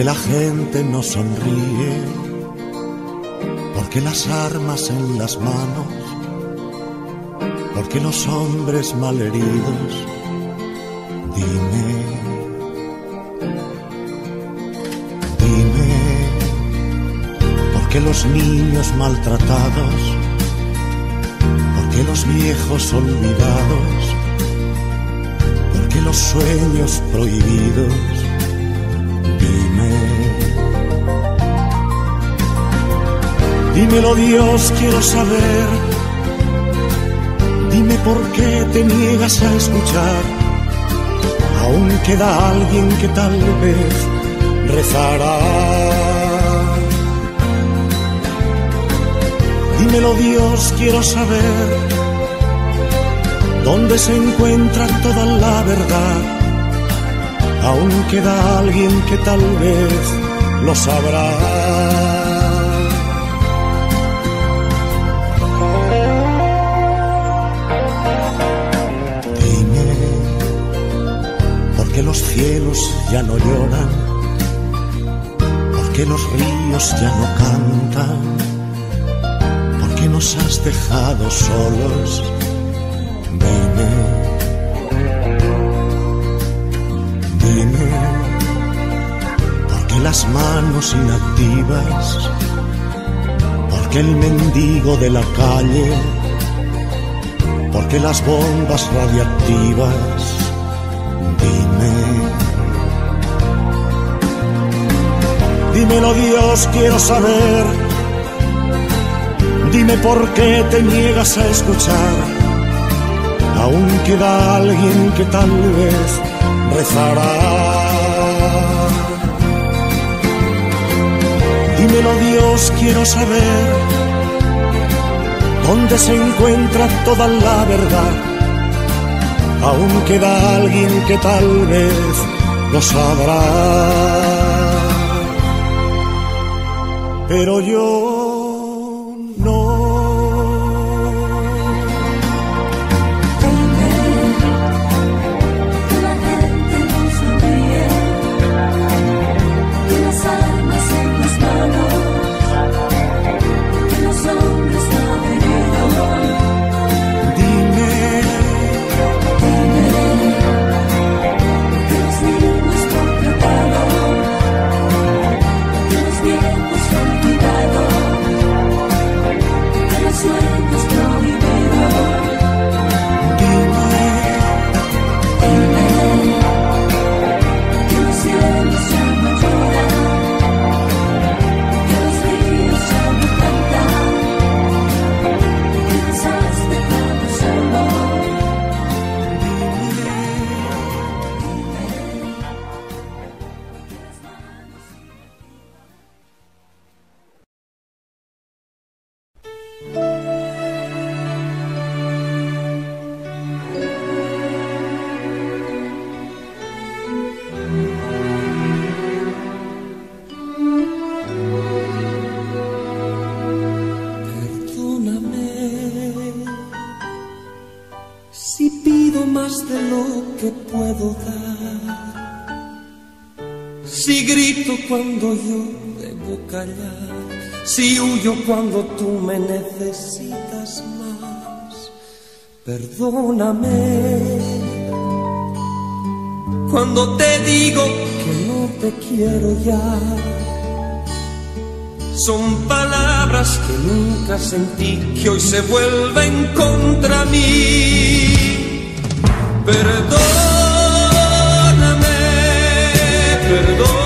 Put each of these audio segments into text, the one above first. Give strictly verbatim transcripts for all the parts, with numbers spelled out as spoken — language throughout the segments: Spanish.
porque la gente no sonríe, porque las armas en las manos, porque los hombres malheridos. Dime, dime, porque los niños maltratados, porque los viejos olvidados, porque los sueños prohibidos. Dime, dímelo Dios, quiero saber. Dime por qué te niegas a escuchar. Aún queda alguien que tal vez rezará. Dímelo Dios, quiero saber dónde se encuentra toda la verdad. Aún queda alguien que tal vez lo sabrá. Dime, ¿por qué los cielos ya no lloran? ¿Por qué los ríos ya no cantan? ¿Por qué nos has dejado solos? Dime, dime, ¿por qué las manos inactivas? ¿Por qué el mendigo de la calle? ¿Por qué las bombas radiactivas? Dime, dímelo Dios, quiero saber. Dime por qué te niegas a escuchar. Aún queda alguien que tal vez rezará. Dímelo Dios, quiero saber dónde se encuentra toda la verdad. Aún queda alguien que tal vez lo sabrá. Pero yo cuando yo debo callar, si huyo cuando tú me necesitas más. Perdóname cuando te digo que no te quiero ya. Son palabras que nunca sentí, que hoy se vuelven contra mí. Perdóname, perdóname.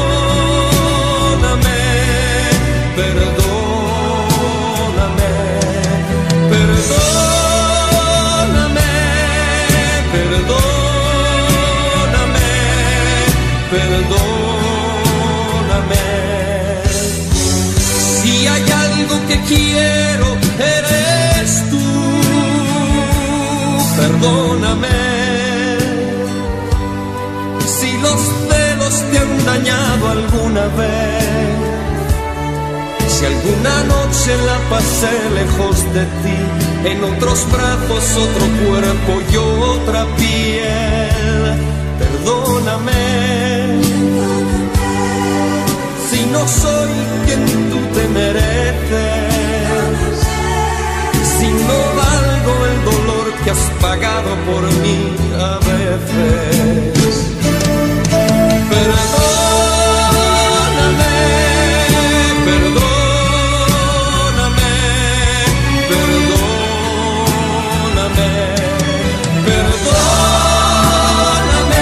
Perdóname, perdóname, perdóname, perdóname. Si hay algo que quiero, eres tú. Perdóname. Si los celos te han dañado alguna vez, si alguna noche la pasé lejos de ti, en otros brazos, otro cuerpo y otra piel, perdóname. no soy quien tú te mereces, si no valgo el dolor que has pagado por mí a veces. Perdóname, perdóname, perdóname, perdóname,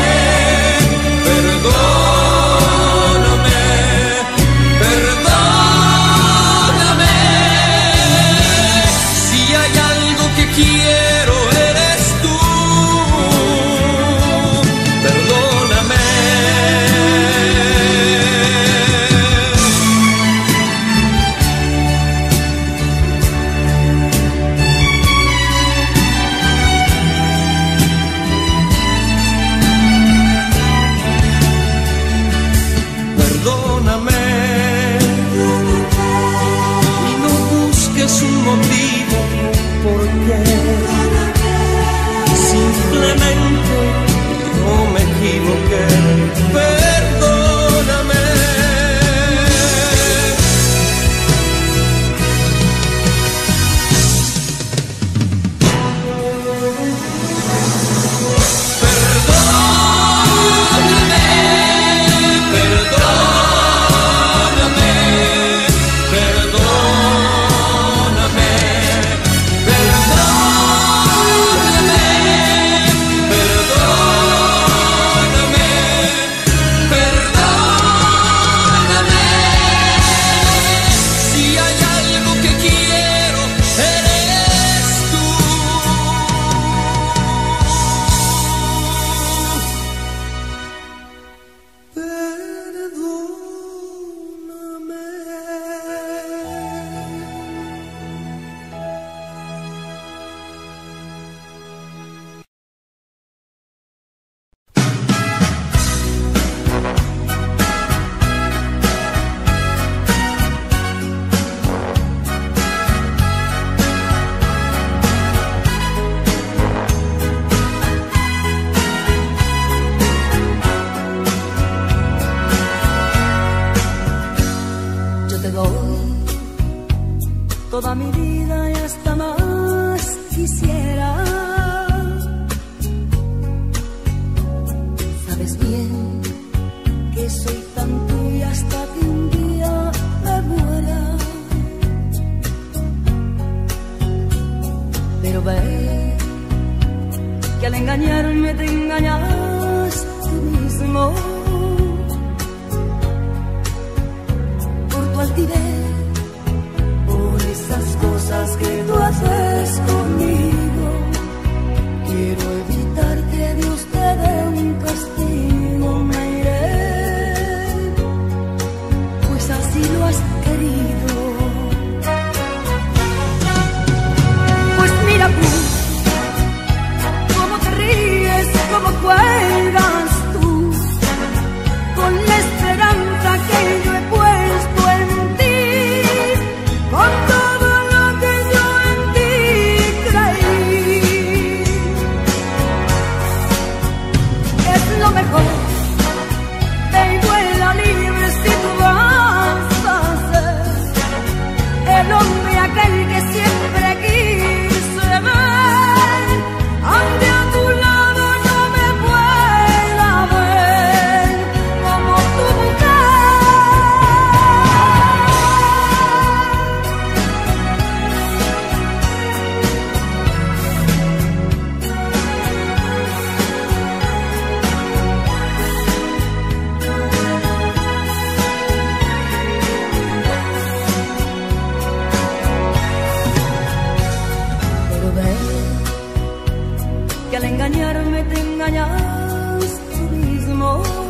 perdóname, perdóname. Si hay algo que quiero eres tú, perdóname. Perdóname y no busques un motivo por qué, simplemente no me equivoqué. Perdóname. Toda mi vida y hasta más quisiera. Sabes bien que soy tan tuya hasta que un día me muera. Pero ve que al engañarme te engañas tú mismo. Por tu altivez, esas cosas que tú haces conmigo, quiero evitar que Dios te dé un castigo. Me iré, pues así lo has querido. Pues mira tú, cómo te ríes, cómo juegas tú, con la esperanza que yo he puesto en ti, con todo lo que yo en ti creí. Es lo mejor, ve y vuela libre si tú vas a ser el hombre aquel que siempre quise ver, aunque a tu lado no me pueda ver como tu que al engañarme te engañas tú mismo.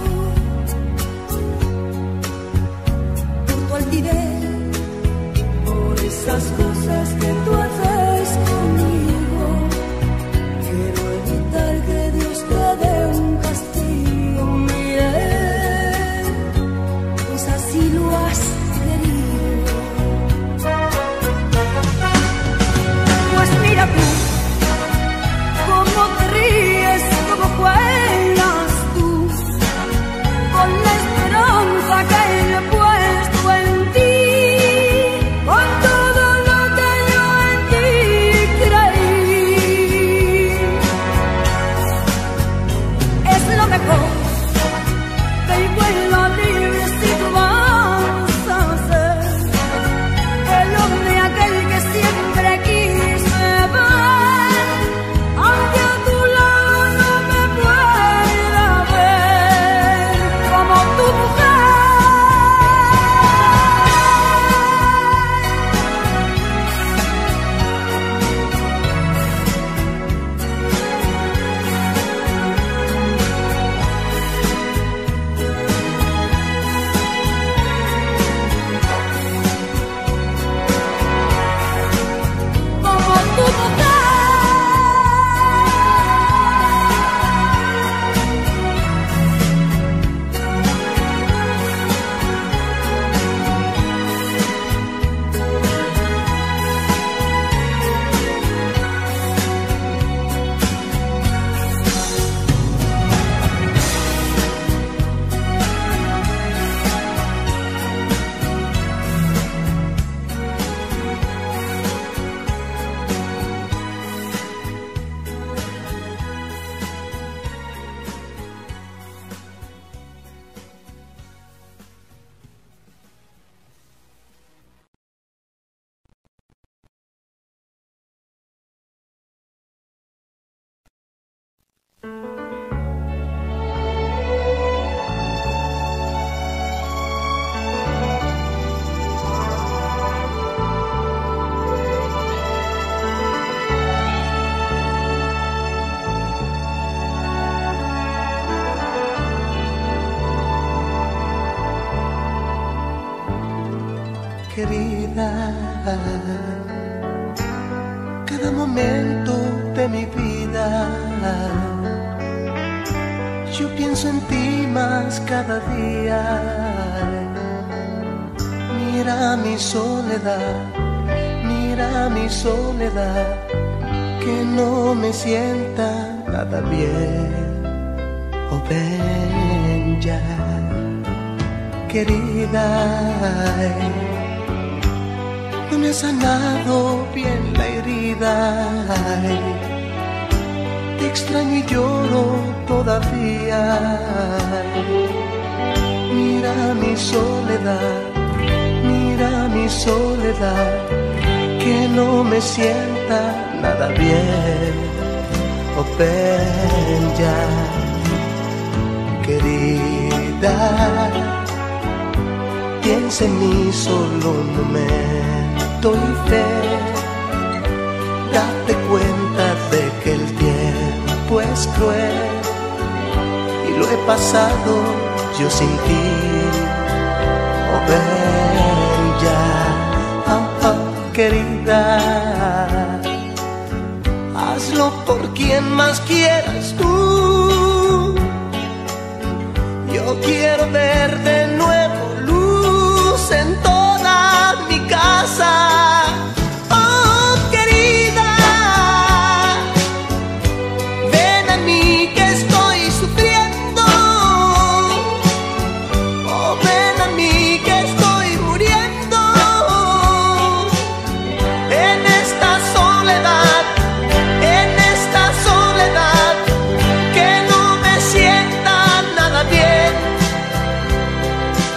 Por tu altivez, por esas cosas que tú haces conmigo, quiero evitar que Dios te dé un castigo. Mire, pues así lo has querido. Pues mira tú, cómo te ríes, cómo juegas tú, con la esperanza que le he puesto querida, cada momento de mi vida yo pienso en ti más cada día. Mira mi soledad, mira mi soledad, que no me sienta nada bien. Oh, ven ya, querida, no me ha sanado bien la herida. Te extraño y lloro todavía. Mira mi soledad, mira mi soledad, que no me sienta nada bien. Oh, ven ya, querida, piensa en mí solo un momento y fe. Date cuenta de que el tiempo es cruel y lo he pasado yo sin ti. Oh, ven ya, oh, oh, querida, hazlo por quien más quieras tú. Yo quiero ver de nuevo luz en toda mi casa. Oh, querida, ven a mí que estoy sufriendo. Oh, ven a mí que estoy muriendo en esta soledad, en esta soledad que no me sienta nada bien.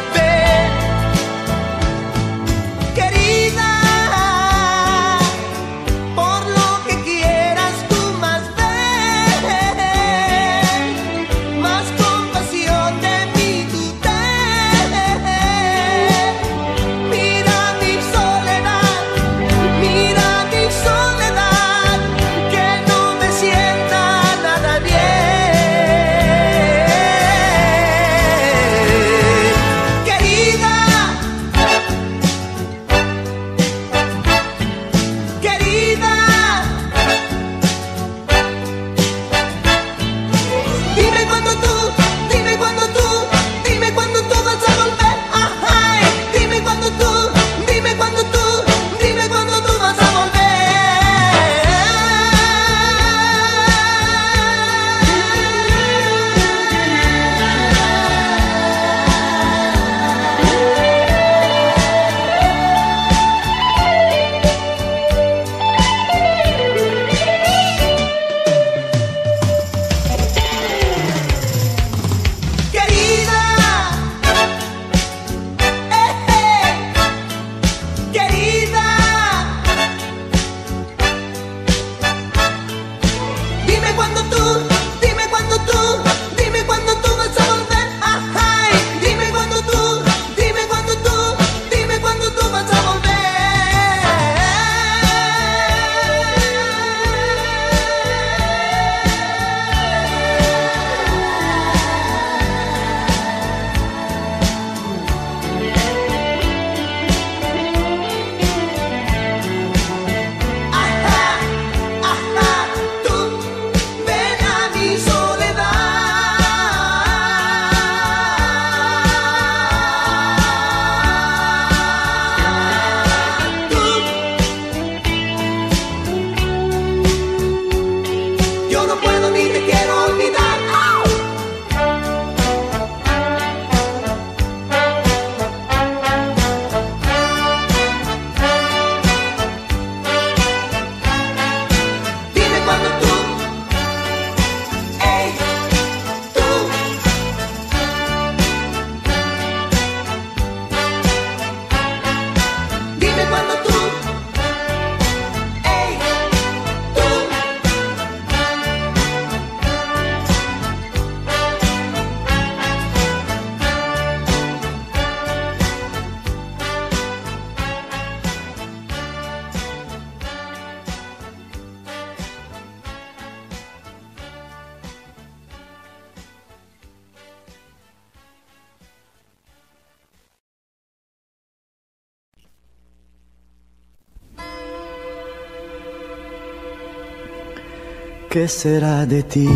¿Qué será de ti?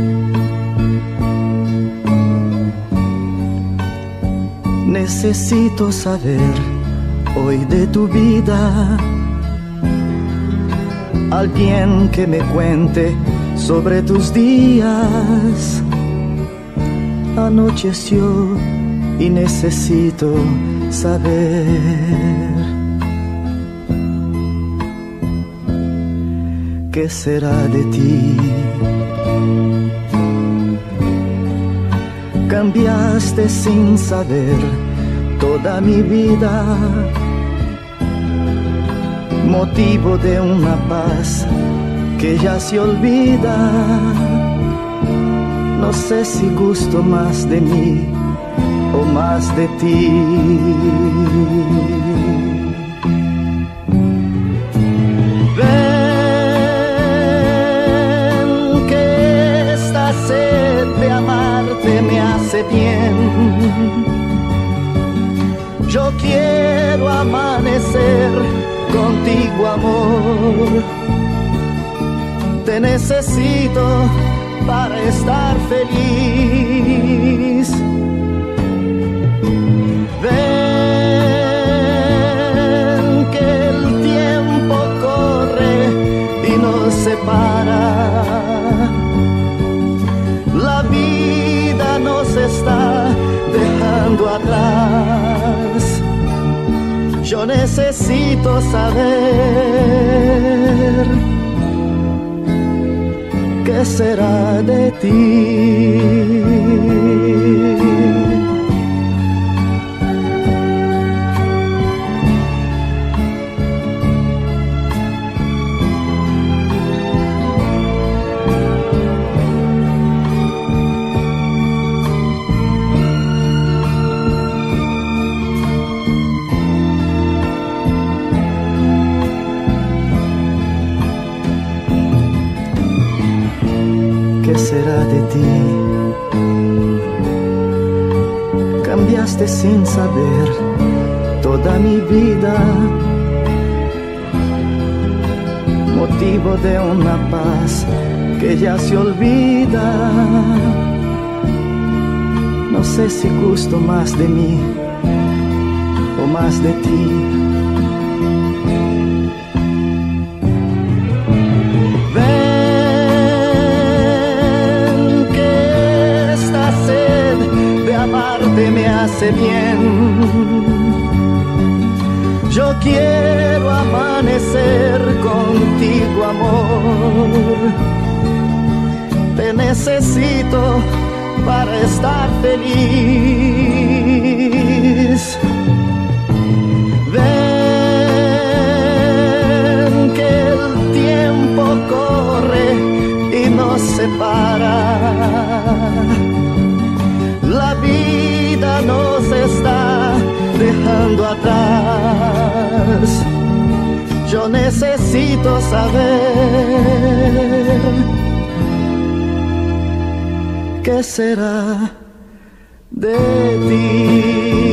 Necesito saber hoy de tu vida, alguien que me cuente sobre tus días. Anocheció y necesito saber qué será de ti. Cambiaste sin saber toda mi vida, motivo de una paz que ya se olvida. No sé si gusto más de mí o más de ti. Ven que esta sed de amarte me hace bien. Yo quiero amanecer contigo, amor. Te necesito para estar feliz. Ven que el tiempo corre y nos separa. La vida nos está dejando atrás. Yo necesito saber qué será de ti. ¿Qué será de ti? Cambiaste sin saber toda mi vida, motivo de una paz que ya se olvida. No sé si gusto más de mí o más de ti. Me hace bien. Yo quiero amanecer contigo, amor. Te necesito para estar feliz. Ven que el tiempo corre y nos separa. La vida nos está dejando atrás. Yo necesito saber qué será de ti.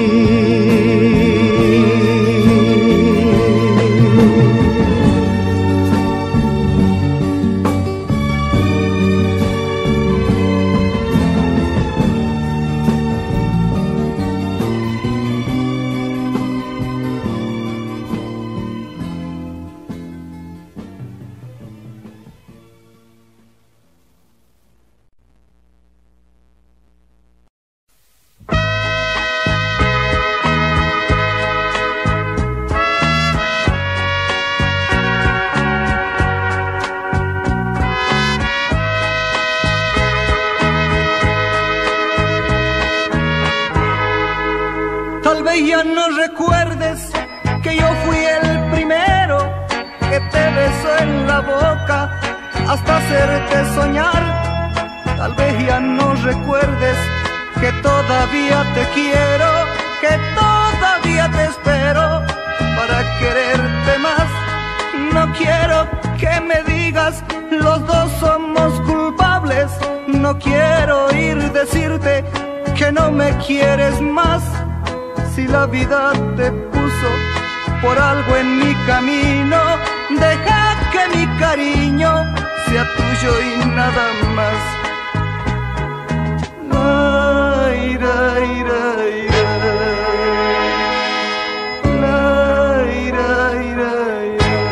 Tal vez ya no recuerdes que yo fui el primero que te besó en la boca hasta hacerte soñar. Tal vez ya no recuerdes que todavía te quiero, que todavía te espero para quererte más. No quiero que me digas los dos somos culpables. No quiero oír decirte que no me quieres más. Si la vida te puso por algo en mi camino, deja que mi cariño sea tuyo y nada más. Ay, ay, ay, ay, ay, ay,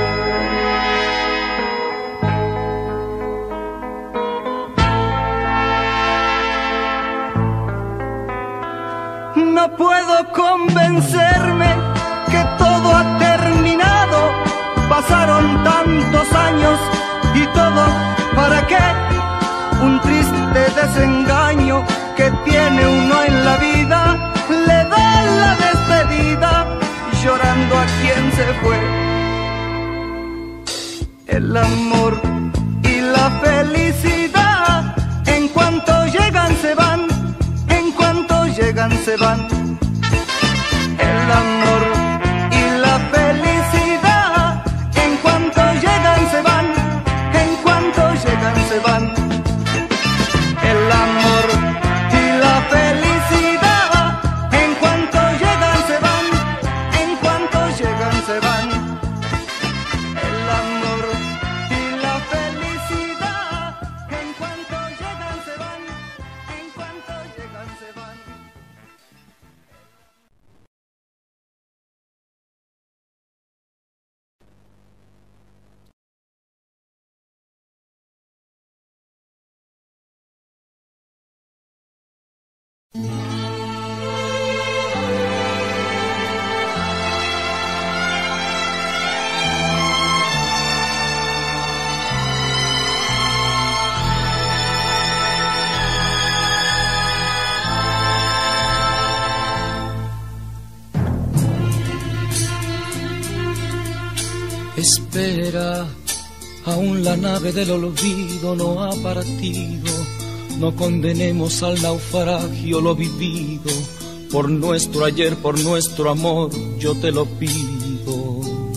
no puedo convencerme que todo ha terminado. Pasaron tantos años y todo, ¿para qué? Un triste desengaño que tiene uno en la vida, le da la despedida, llorando a quien se fue. El amor y la felicidad, en cuanto llegan se van, en cuanto llegan se van. El amor y la felicidad, en cuanto llegan se van, en cuanto llegan se van. El amor y la felicidad, en cuanto llegan se van, en cuanto llegan se van. El amor y la felicidad, en cuanto llegan se van, en cuanto llegan se van. Espera, aún la nave del olvido no ha partido. No condenemos al naufragio lo vivido. Por nuestro ayer, por nuestro amor, yo te lo pido.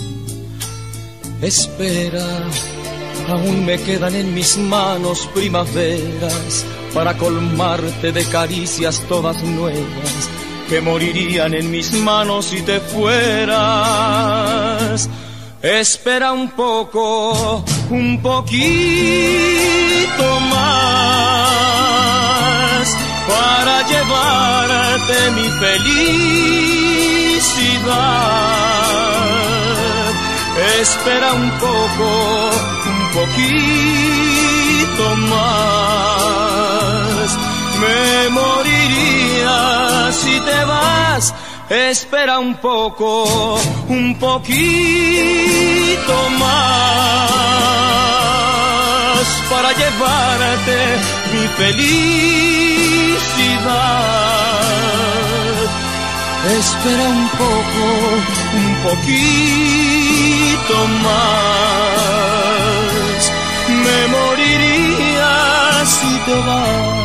Espera, aún me quedan en mis manos primaveras para colmarte de caricias todas nuevas que morirían en mis manos si te fueras. Espera un poco, un poquito más para llevarte mi felicidad. Espera un poco, un poquito más. Me moriría si te vas. Espera un poco, un poquito más para llevarte mi felicidad. Espera un poco, un poquito más. Me moriría si te vas.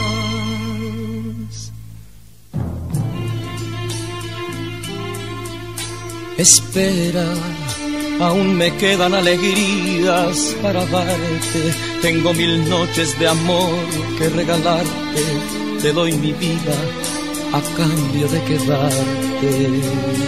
Espera, aún me quedan alegrías para darte. Tengo mil noches de amor que regalarte. Te doy mi vida a cambio de quedarte.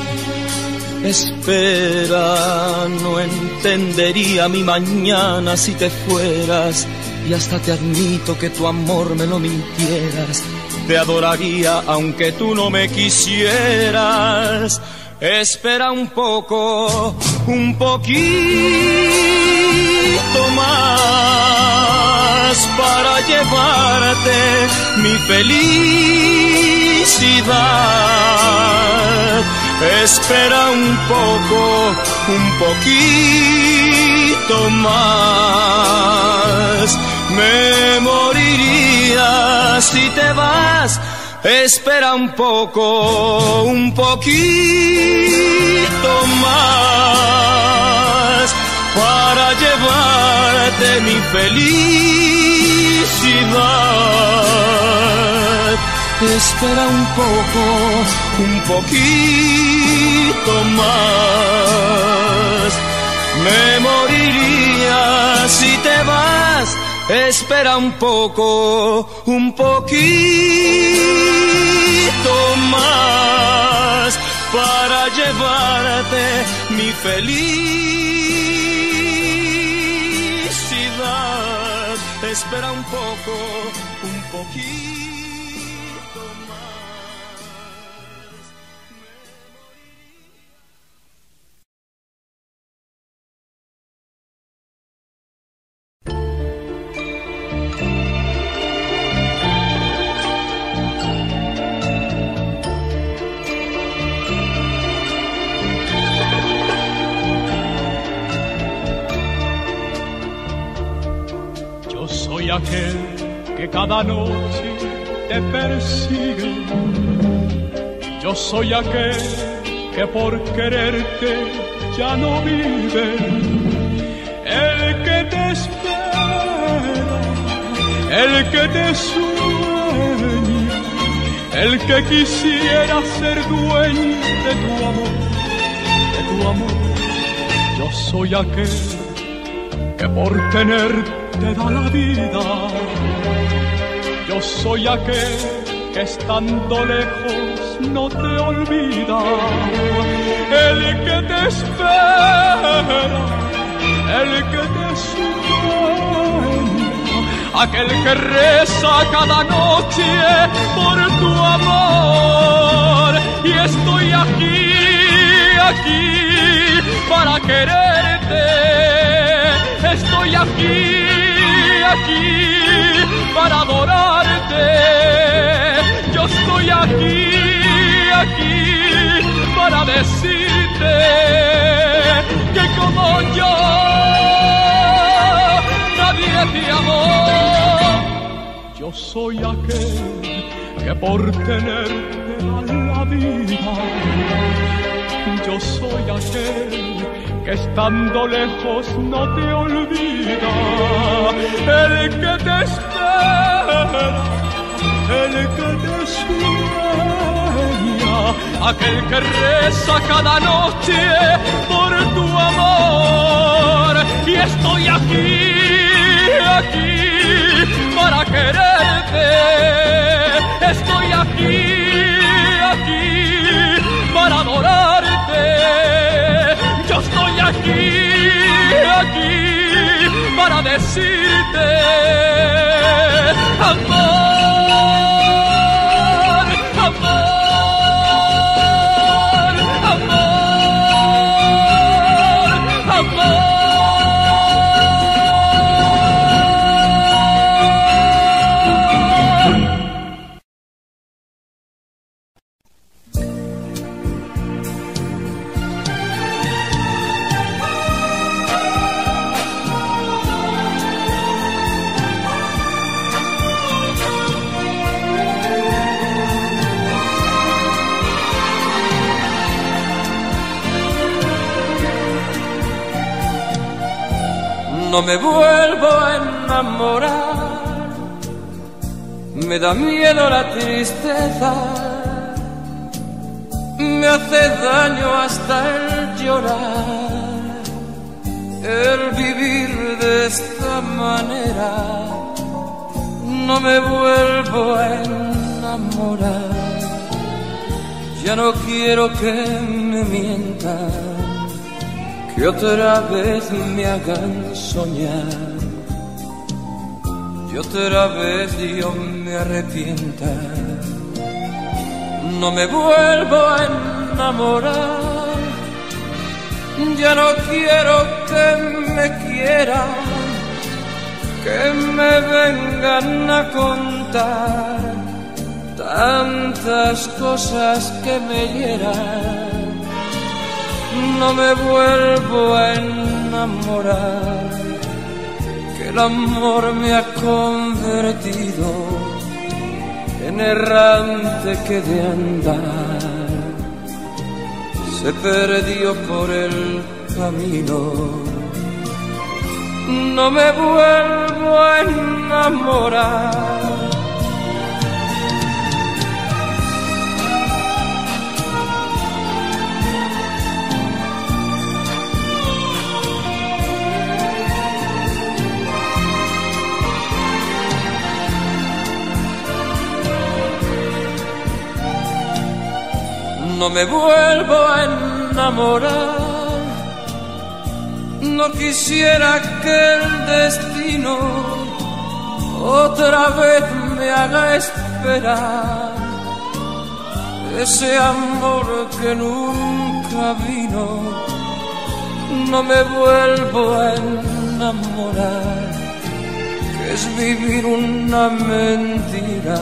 Espera, no entendería mi mañana si te fueras. Y hasta te admito que tu amor me lo mintieras. Te adoraría aunque tú no me quisieras. Espera un poco, un poquito más para llevarte mi felicidad. Espera un poco, un poquito más. Me moriría si te vas. Espera un poco, un poquito más para llevarte mi felicidad. Espera un poco, un poquito más. Me moriría si te vas. Espera un poco, un poquito más para llevarte mi felicidad. espera un poco, un poquito más. Yo soy aquel que cada noche te persigue. Yo soy aquel que por quererte ya no vive. El que te espera, el que te sueña, el que quisiera ser dueño de tu amor, de tu amor. Yo soy aquel que por tenerte te da la vida. Yo soy aquel que estando lejos no te olvida. El que te espera, el que te sueña, aquel que reza cada noche por tu amor. Y estoy aquí, aquí para quererte. Estoy aquí, aquí para adorarte. Yo estoy aquí, aquí para decirte que como yo nadie te amó. Yo soy aquel que por tenerte da la vida. Yo soy aquel que estando lejos no te olvida. El que te espera, el que te sueña, aquel que reza cada noche por tu amor. Y estoy aquí, aquí para quererte. Estoy aquí, aquí para adorarte. Yo estoy aquí, aquí para decirte amor, amor, amor, amor. No me vuelvo a enamorar, me da miedo la tristeza, me hace daño hasta el llorar, el vivir de esta manera. No me vuelvo a enamorar, ya no quiero que me mientan, que otra vez me hagan soñar, y otra vez yo me arrepienta. No me vuelvo a enamorar, ya no quiero que me quieran, que me vengan a contar tantas cosas que me hieran. No me vuelvo a enamorar, que el amor me ha convertido en errante que de andar se perdió por el camino. No me vuelvo a enamorar. No me vuelvo a enamorar, no quisiera que el destino otra vez me haga esperar ese amor que nunca vino. No me vuelvo a enamorar, que es vivir una mentira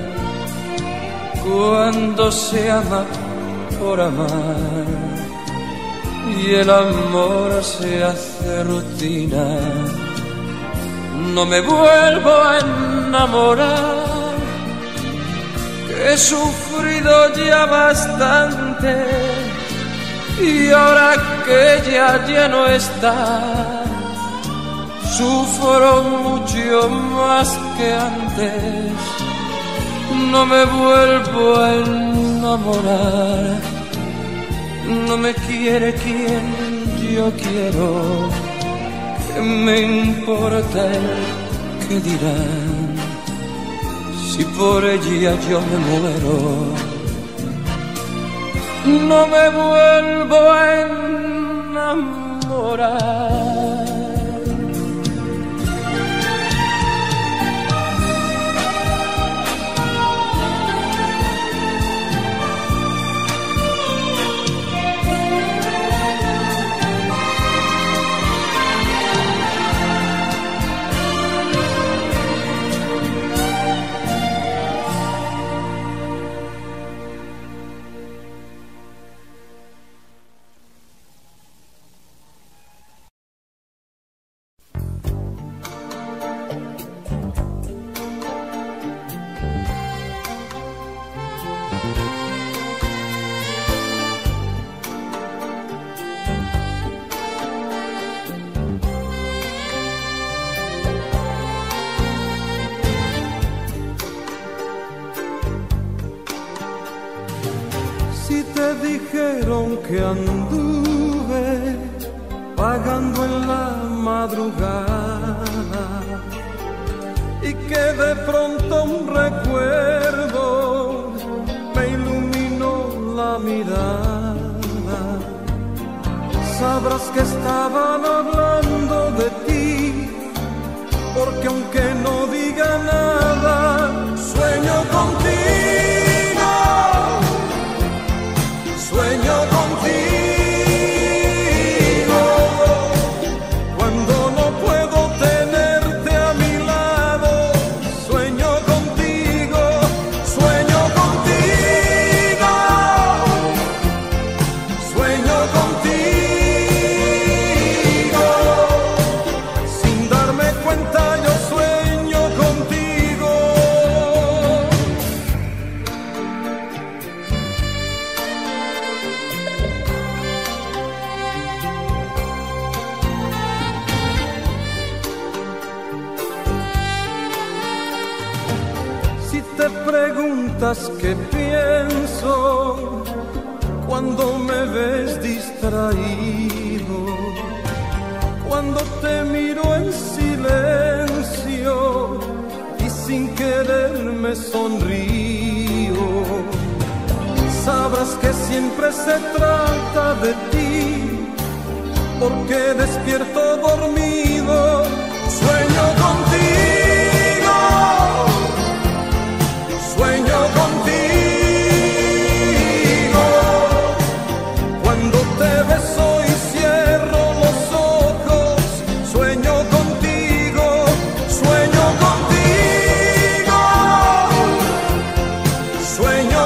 cuando se ama por amar y el amor se hace rutina. No me vuelvo a enamorar, que he sufrido ya bastante y ahora que ya ya no está, sufro mucho más que antes. No me vuelvo a enamorar, no me quiere quien yo quiero. ¿Qué me importa el que dirán? Si por ella yo me muero, no me vuelvo a enamorar. Dijeron que anduve vagando en la madrugada y que de pronto un recuerdo me iluminó la mirada. Sabrás que estaban hablando de ti, porque aunque no diga nada, sueño contigo. Sueño contigo, cuando no puedo tenerte a mi lado. Sueño contigo, sueño contigo, sueño contigo. Sin darme cuenta yo sueño contigo. Te preguntas qué pienso cuando me ves distraído, cuando te miro en silencio y sin querer me sonrío. Sabrás que siempre se trata de ti, porque despierto dormido, sueño contigo. Sueño contigo, cuando te beso y cierro los ojos. Sueño contigo, sueño contigo, sueño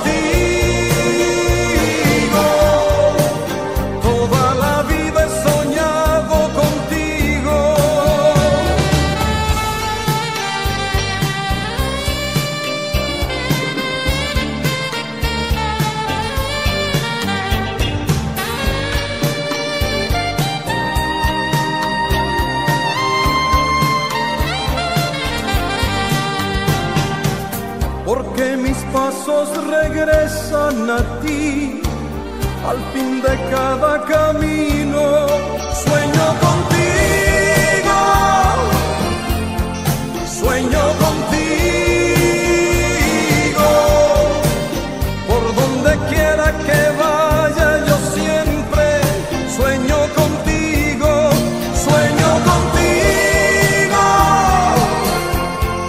contigo. Toda la vida he soñado contigo. Porque mis pasos regresan a ti al fin de cada camino. Sueño contigo, sueño contigo. Por donde quiera que vaya yo siempre sueño contigo, sueño contigo.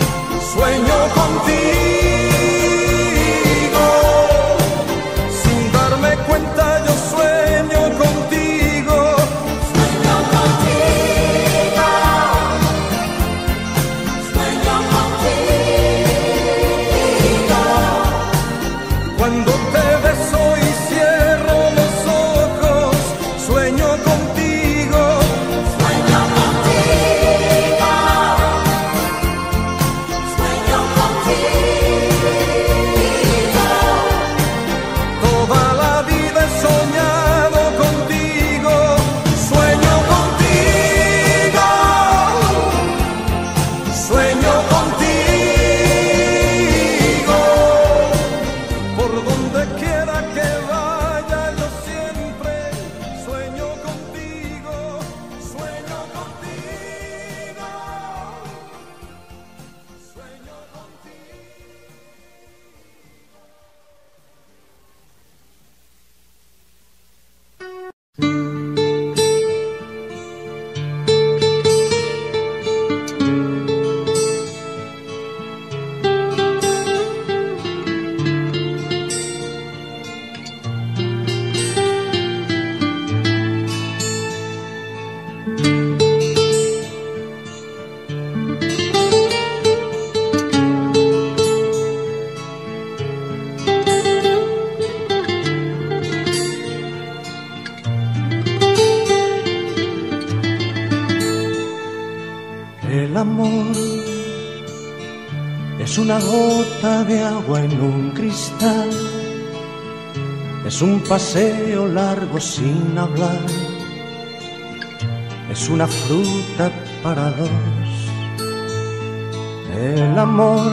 El amor es una gota de agua en un cristal, es un paseo largo sin hablar, es una fruta para dos. El amor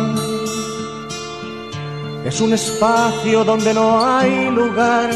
es un espacio donde no hay lugar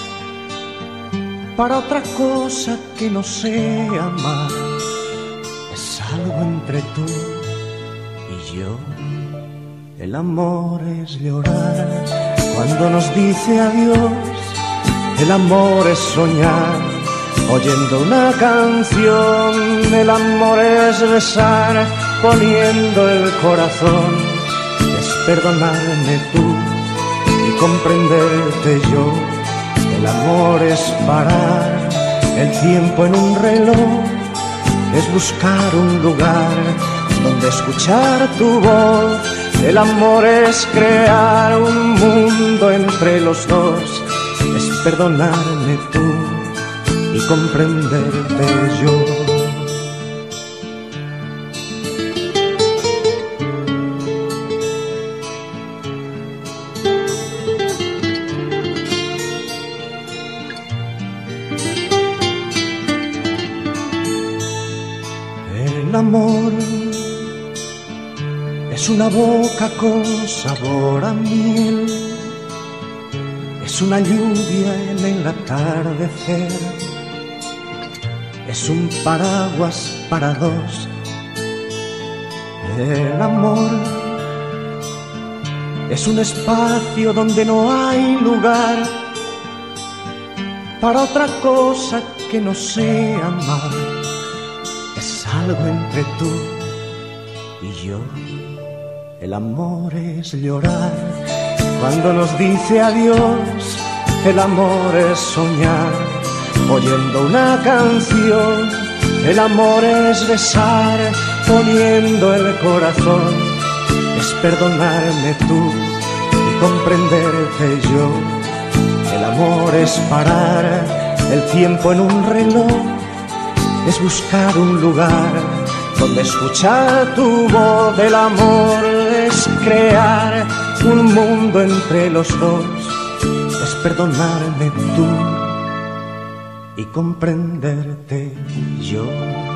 para otra cosa que no sea amar. Es algo entre tú y yo. El amor es llorar cuando nos dice adiós. El amor es soñar oyendo una canción. El amor es besar poniendo el corazón. Es perdonarme tú y comprenderte yo. El amor es parar el tiempo en un reloj. Es buscar un lugar donde escuchar tu voz. El amor es crear un mundo entre los dos. Es perdonarme tú y comprenderte yo. El amor es una boca con sabor a miel, es una lluvia en el atardecer, es un paraguas para dos. El amor es un espacio donde no hay lugar para otra cosa que no sea amar. Es algo entre tú y yo. El amor es llorar cuando nos dice adiós. El amor es soñar oyendo una canción. El amor es besar poniendo el corazón. Es perdonarme tú y comprenderte yo. El amor es parar el tiempo en un reloj. Es buscar un lugar donde escuchar tu voz. El amor es crear un mundo entre los dos. Es perdonarme tú y comprenderte yo.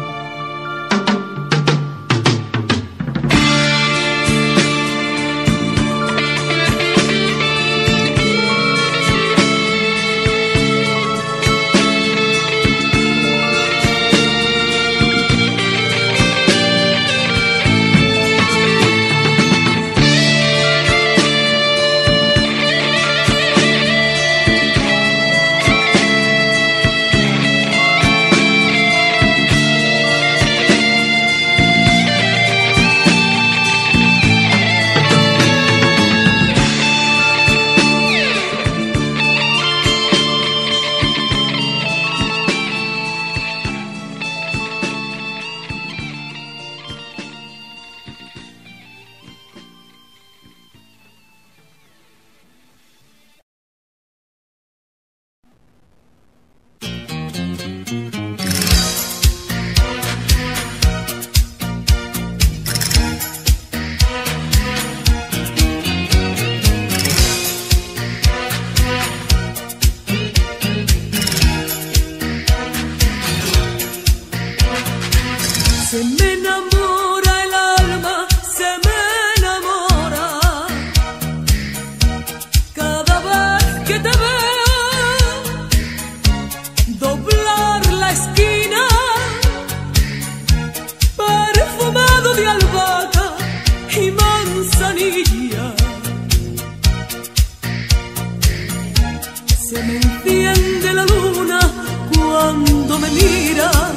Se me enamora el alma, se me enamora cada vez que te veo doblar la esquina, perfumado de albahaca y manzanilla. Se me enciende la luna cuando me miras.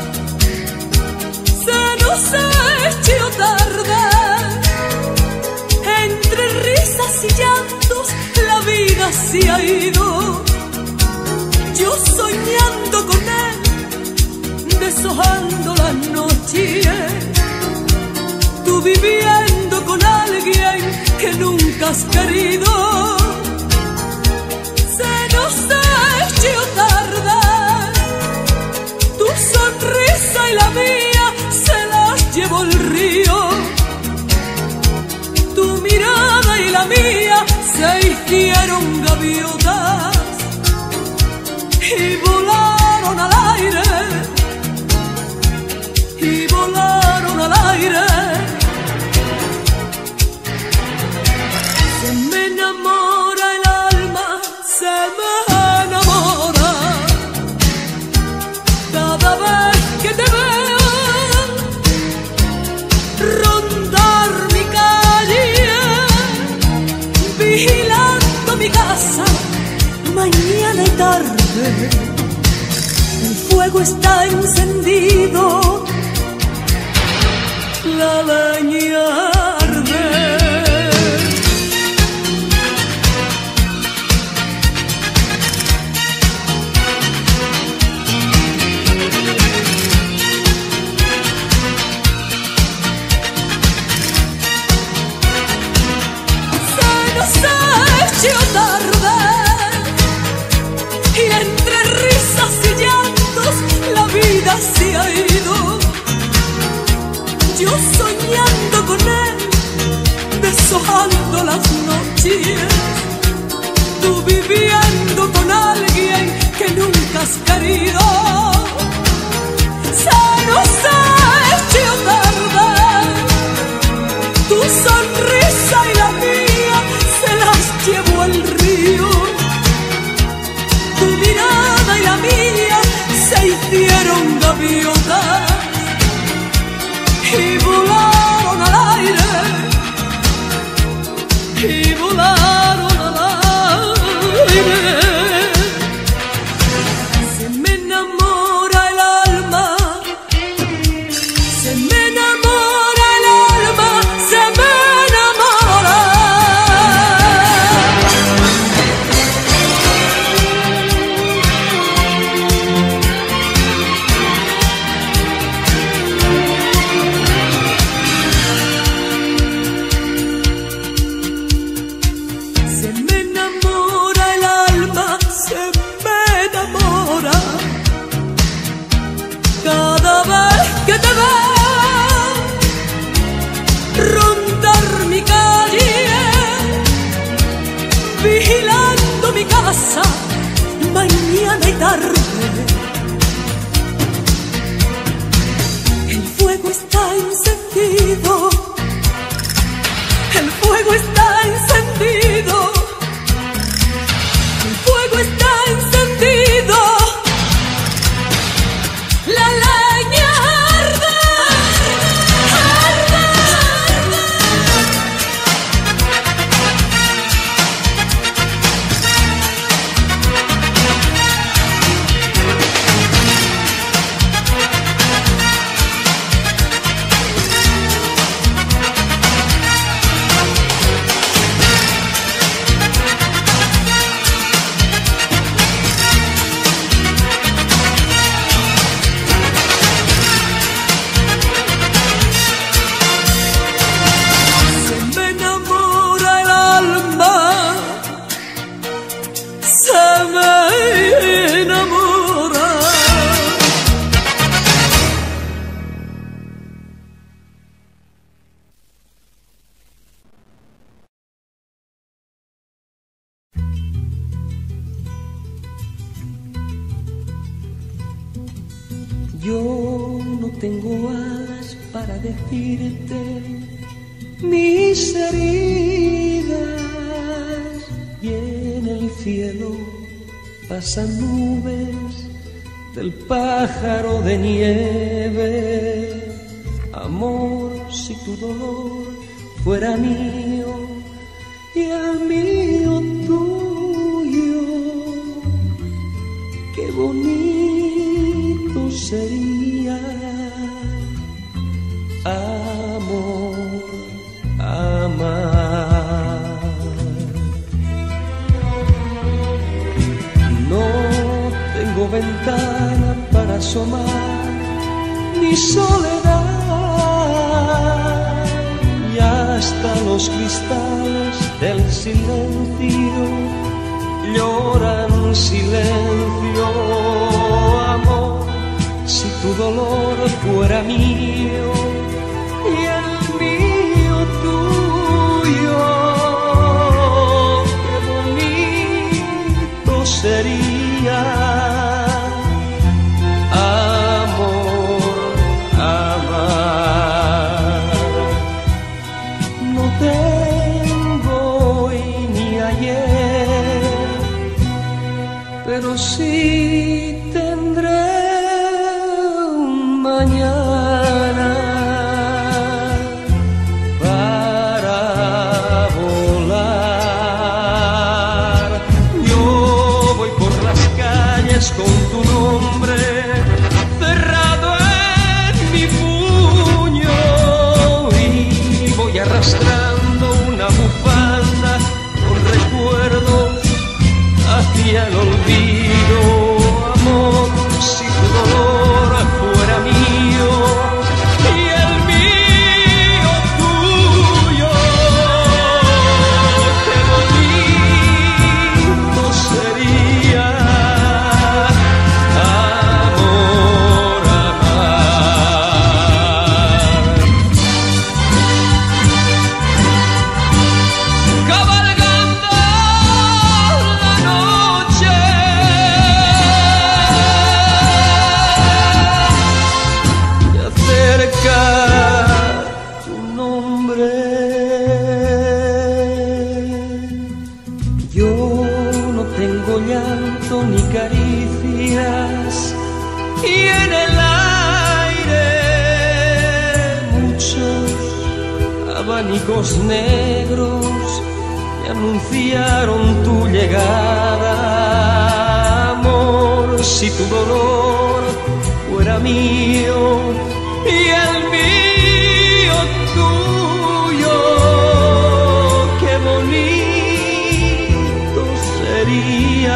Se nos ha hecho tarde, entre risas y llantos la vida se ha ido. Yo soñando con él, deshojando la noche, tú viviendo con alguien que nunca has querido. Se nos ha hecho tarde, tu sonrisa y la mía se las llevó hicieron gaviotas y volaron al aire, y volaron al aire. Se me enamora el alma, se me enamora cada vez que te veo rondar mi calle, vigilando mi casa mañana y tarde. El fuego está encendido, la leña arde. Se nos ha hecho tarde y entre risas y llantos la vida se ha ido. Yo soñando con él, deshojando las noches, tú viviendo con alguien que nunca has querido. Se nos ha hecho tarde, tu sonrisa y la mía se las llevó el río. Tu mirada y la mía se hicieron gaviotas y volaron al aire, y volaron al aire. Se me enamora el alma, se me enamora el alma, se me enamora. Se me enamora el alma, se me enamora cada vez que te veo rondar mi calle, vigilando mi casa mañana y tarde. El fuego está encendido, el fuego está encendido, el fuego está encendido, la leña arde, arde, arde. Se me enamora el alma, se me enamora. Yo no tengo alas para decirte mis heridas, y en el cielo pasan nubes del pájaro de nieve. Amor, si tu dolor fuera mío y el mío tuyo, qué bonito sería. Amor, amar. No tengo ventana para asomar mi soledad, y hasta los cristales del silencio lloran silencio. Amor, si tu dolor fuera mío y el mío tuyo, qué nombre. Yo no tengo llanto ni caricias, y en el aire muchos abanicos negros me anunciaron tu llegada. Amor, si tu dolor fuera mío y el mío tuyo, qué bonito sería.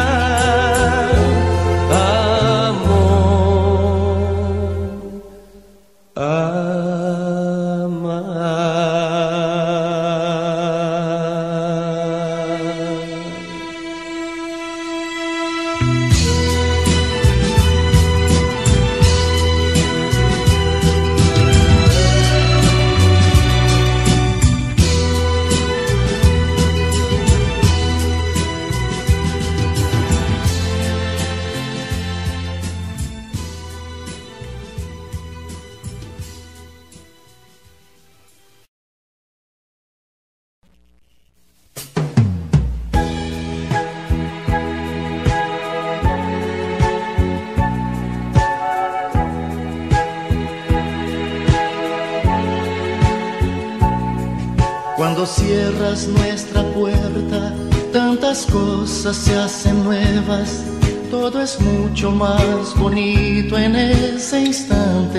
Cuando cierras nuestra puerta, tantas cosas se hacen nuevas. Todo es mucho más bonito en ese instante.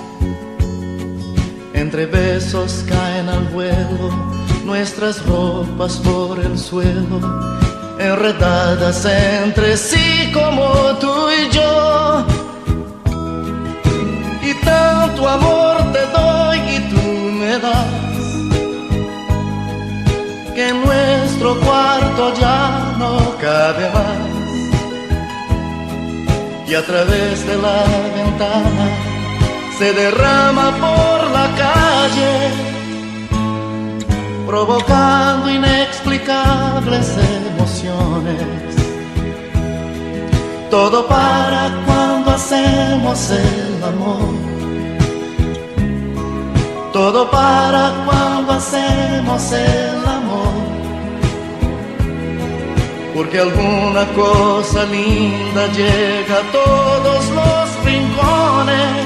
Entre besos caen al vuelo nuestras ropas por el suelo, enredadas entre sí como tú y yo. Y tanto amor te doy y tú me das, que en nuestro cuarto ya no cabe más. Y a través de la ventana se derrama por la calle, provocando inexplicables emociones. Todo para cuando hacemos el amor, todo para cuando hacemos el amor, porque alguna cosa linda llega a todos los rincones.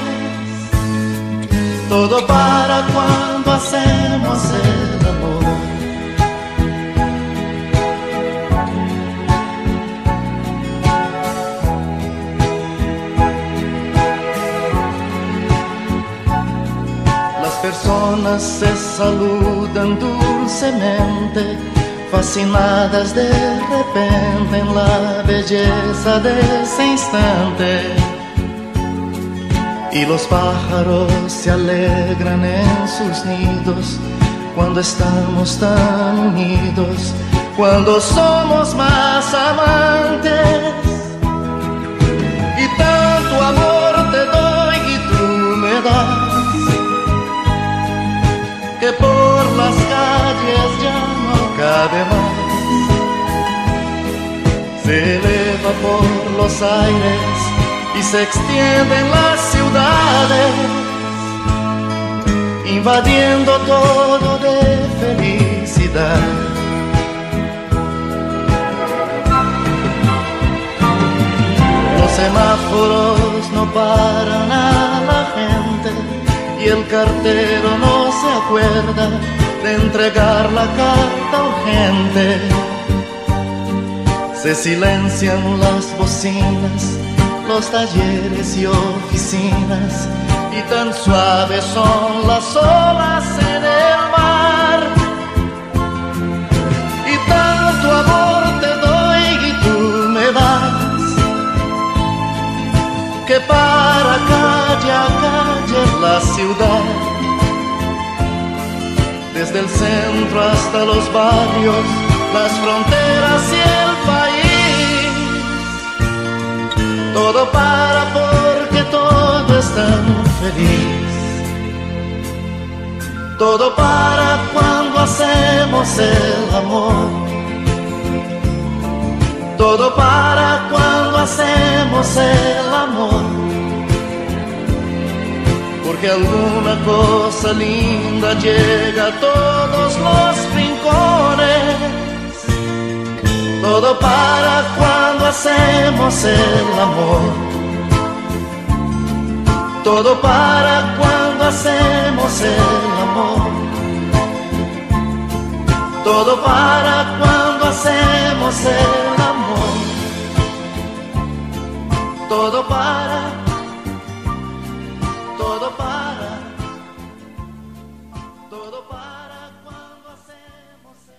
Todo para cuando hacemos el amor. Las personas se saludan dulcemente, fascinadas de repente en la belleza de ese instante. Y los pájaros se alegran en sus nidos cuando estamos tan unidos, cuando somos más amantes. Y tanto amor te doy y tú me das, que por las calles ya no cabe más. Se eleva por los aires y se extiende en las ciudades, invadiendo todo de felicidad. Los semáforos no paran a la gente y el cartero no se acuerda de entregar la carta urgente. Se silencian las bocinas, los talleres y oficinas, y tan suaves son las olas en el mar. Y tanto amor te doy y tú me das, que para calle a calle la ciudad, desde el centro hasta los barrios, las fronteras y el país, todo para porque todo es tan feliz. Todo para cuando hacemos el amor, todo para cuando hacemos el amor, porque que alguna cosa linda llega a todos los rincones. Todo para cuando hacemos el amor. Todo para cuando hacemos el amor. Todo para cuando hacemos el amor. Todo para, todo para, todo para cuando hacemos el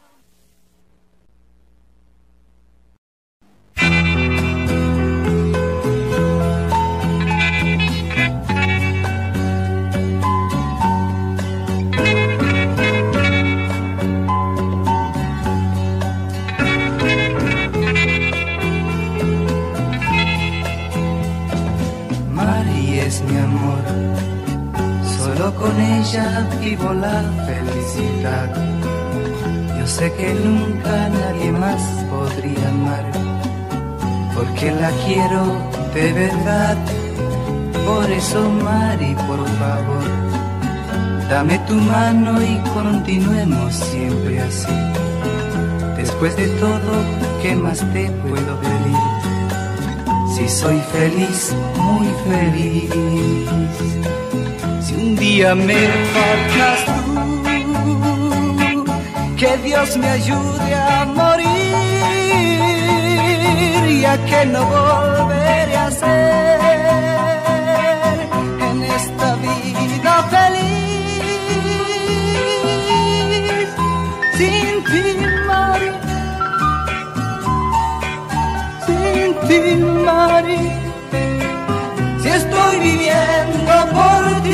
Mi amor, solo con ella vivo la felicidad. Yo sé que nunca nadie más podría amar, porque la quiero de verdad. Por eso, Mari, por favor, dame tu mano y continuemos siempre así. Después de todo, ¿qué más te puedo pedir? Si soy feliz, muy feliz. Si un día me faltas tú, que Dios me ayude a morir, ya que no volveré a ser en esta vida feliz. Sin ti, Mari, sin ti, Mari, si estoy viviendo por ti.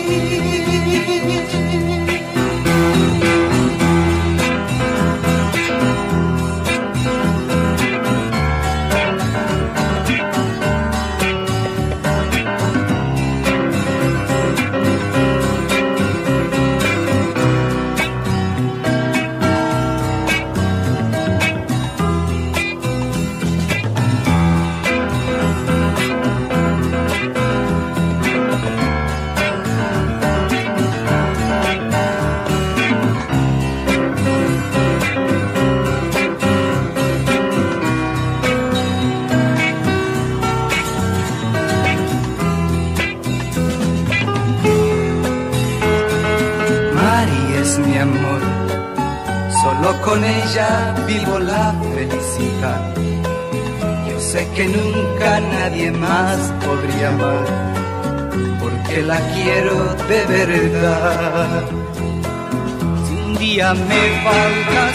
Mi amor, solo con ella vivo la felicidad. Yo sé que nunca nadie más podría amar, porque la quiero de verdad. Si un día me faltas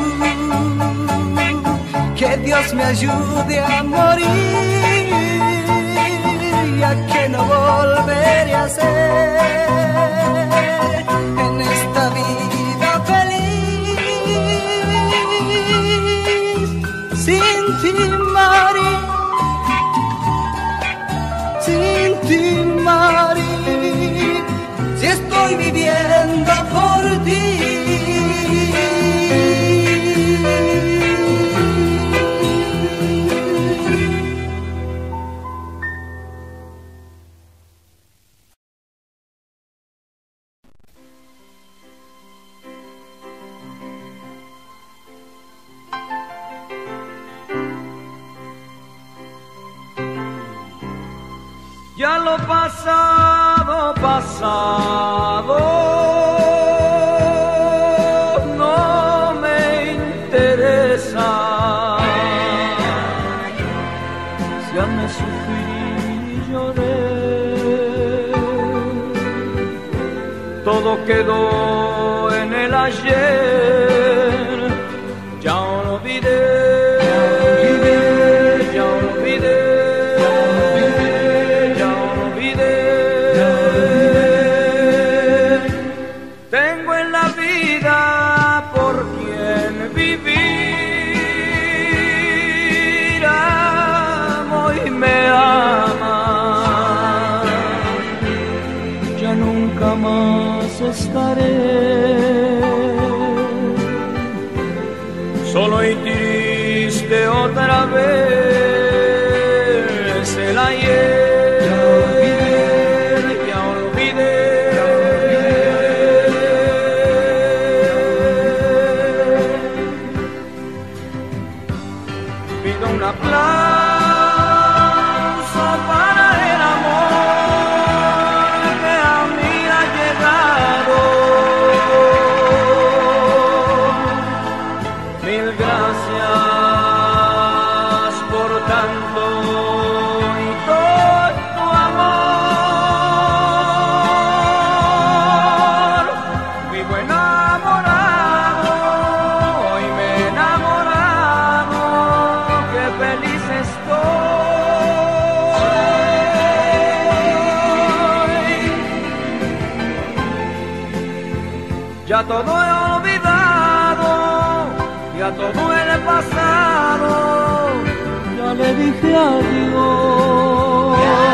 tú, que Dios me ayude a morir, ya que no volveré a ser en esta vida feliz. Sin ti, Mari, sin ti, Mari, si estoy viviendo por ti. Ya lo pasado, pasado, no me interesa. Ya me sufrí y lloré, todo quedó en el ayer, ya olvidé. Estaré solo y triste otra vez. El ayer ya olvidé, ya olvidé. Ya todo he olvidado, ya todo el pasado, ya le dije adiós.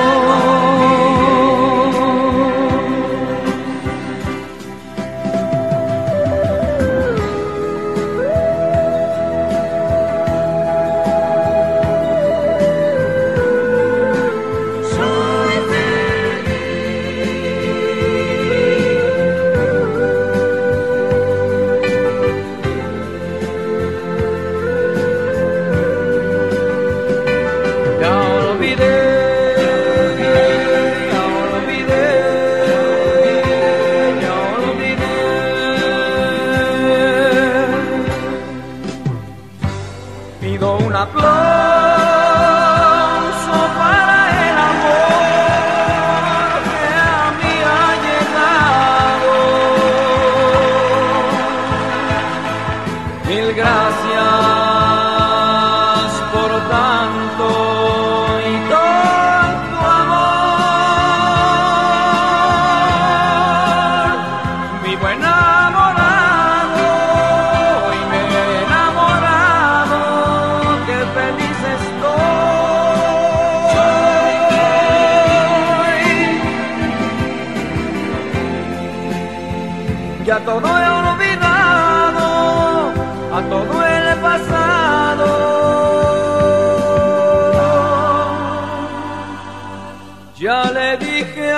Ya todo he olvidado, a todo el pasado. Ya le dije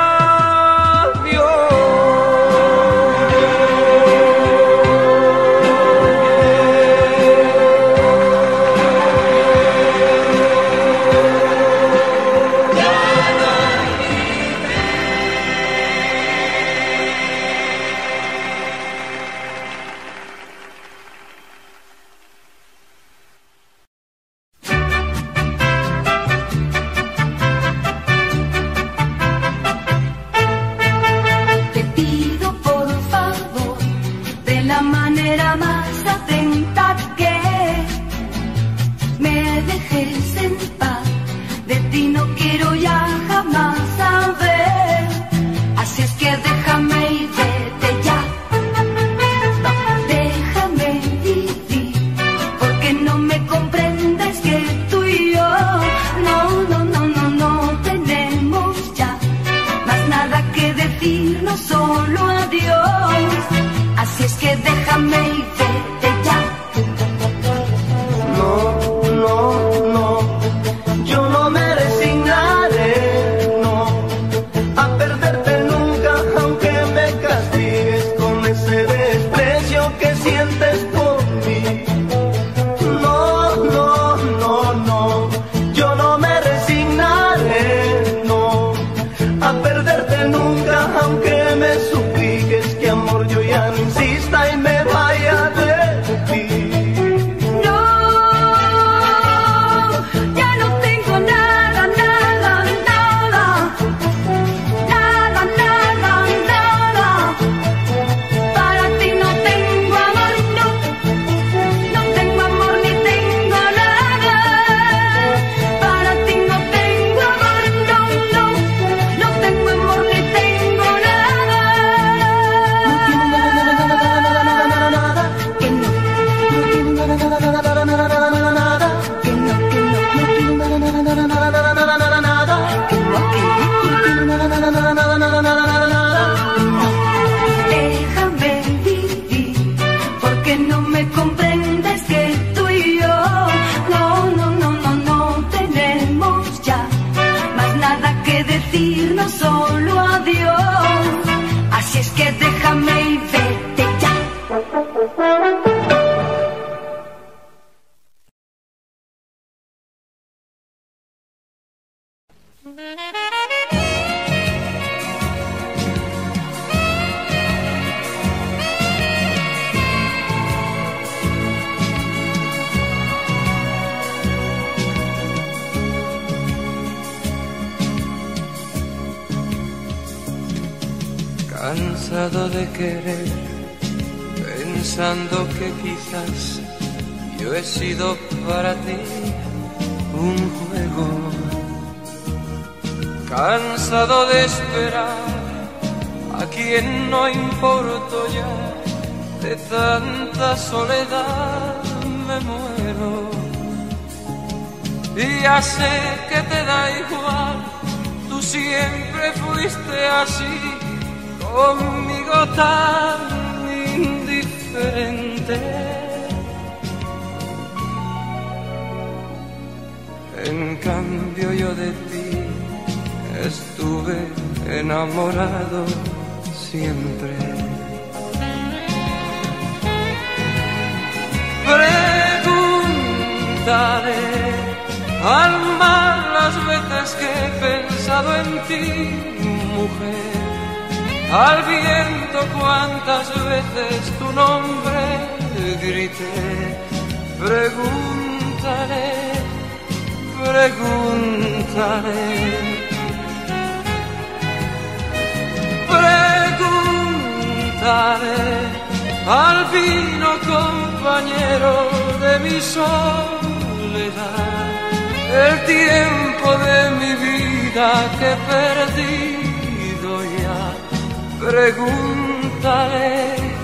cansado de querer, pensando que quizás yo he sido para ti un juego. Cansado de esperar a quien no importo ya, de tanta soledad me muero. Y ya sé que te da igual, tú siempre fuiste así, conmigo tan indiferente. En cambio yo de ti estuve enamorado siempre. Preguntaré al mar las veces que he pensado en ti, mujer, al viento cuántas veces tu nombre grité. Preguntaré, preguntaré, preguntaré al vino compañero de mi soledad, el tiempo de mi vida que he perdido ya. Preguntaré,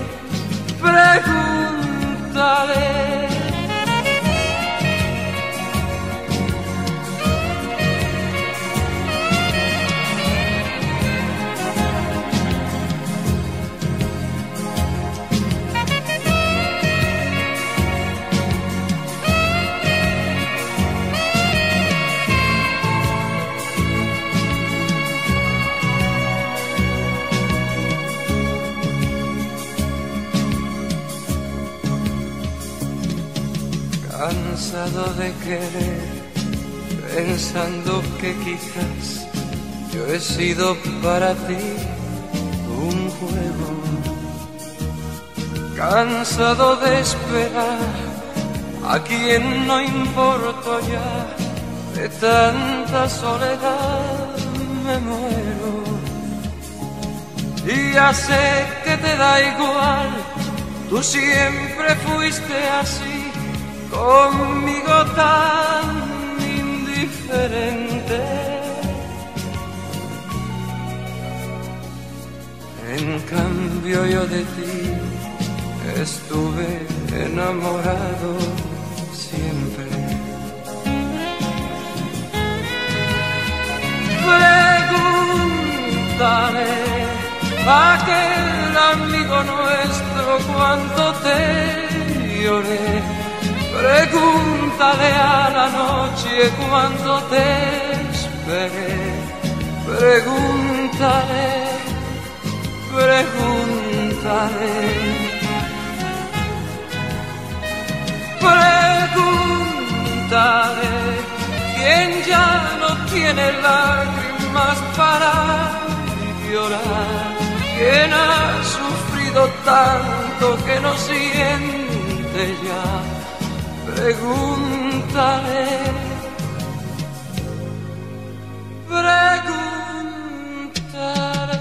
preguntaré. Cansado de querer, pensando que quizás yo he sido para ti un juego. Cansado de esperar, a quien no importo ya, de tanta soledad me muero. Y ya sé que te da igual, tú siempre fuiste así, conmigo tan indiferente. En cambio yo de ti estuve enamorado siempre. Preguntaré a aquel amigo nuestro cuánto te lloré. Pregúntale a la noche cuánto te esperé. Pregúntale, pregúntale. Pregúntale quién ya no tiene lágrimas para llorar, quién ha sufrido tanto que no siente ya. Pregúntale, pregúntale.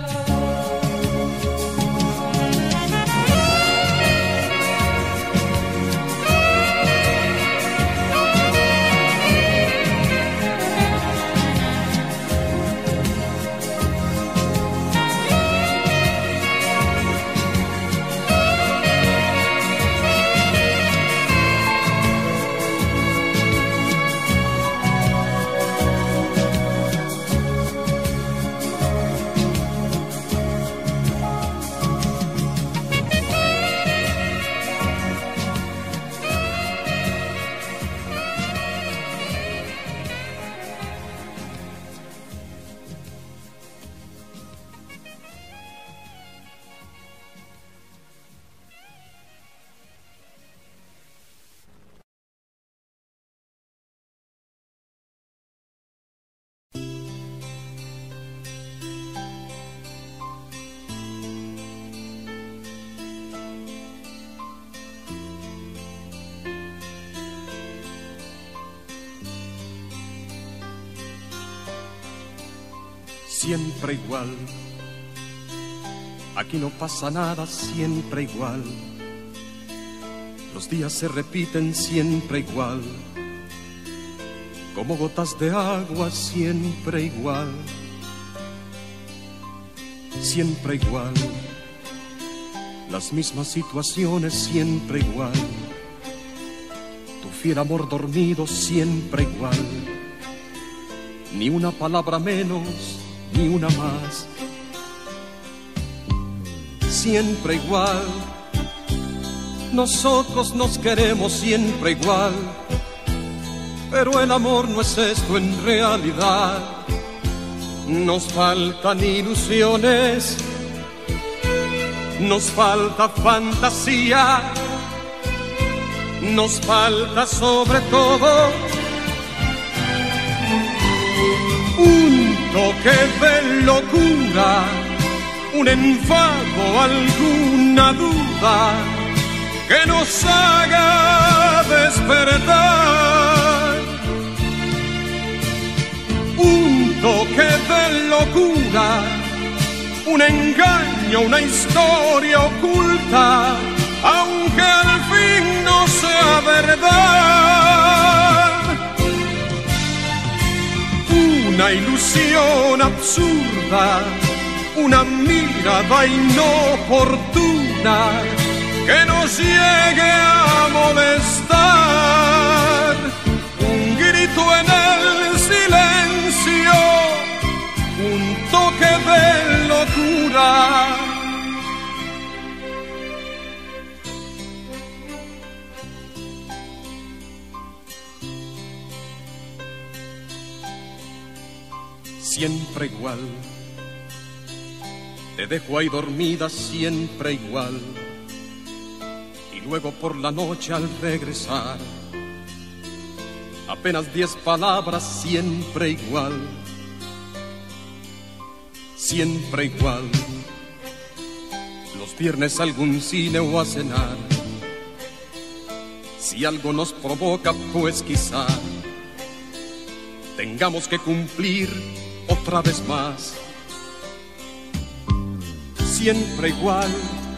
Siempre igual, aquí no pasa nada, siempre igual. Los días se repiten siempre igual, como gotas de agua siempre igual. siempre igual. Las mismas situaciones siempre igual. Tu fiel amor dormido siempre igual. Ni una palabra menos, ni una más. Siempre igual. Nosotros nos queremos siempre igual. Pero el amor no es esto en realidad. Nos faltan ilusiones, nos falta fantasía, nos falta sobre todo un toque de locura, un enfado, alguna duda que nos haga despertar. Un toque de locura, un engaño, una historia oculta, aunque al fin no sea verdad. Una ilusión absurda, una mirada inoportuna que nos llegue a molestar. Un grito en el silencio, un toque de locura. Siempre igual. Te dejo ahí dormida siempre igual. Y luego por la noche al regresar, apenas diez palabras siempre igual. Siempre igual. Los viernes algún cine o a cenar. Si algo nos provoca, pues quizá tengamos que cumplir otra vez más. Siempre igual.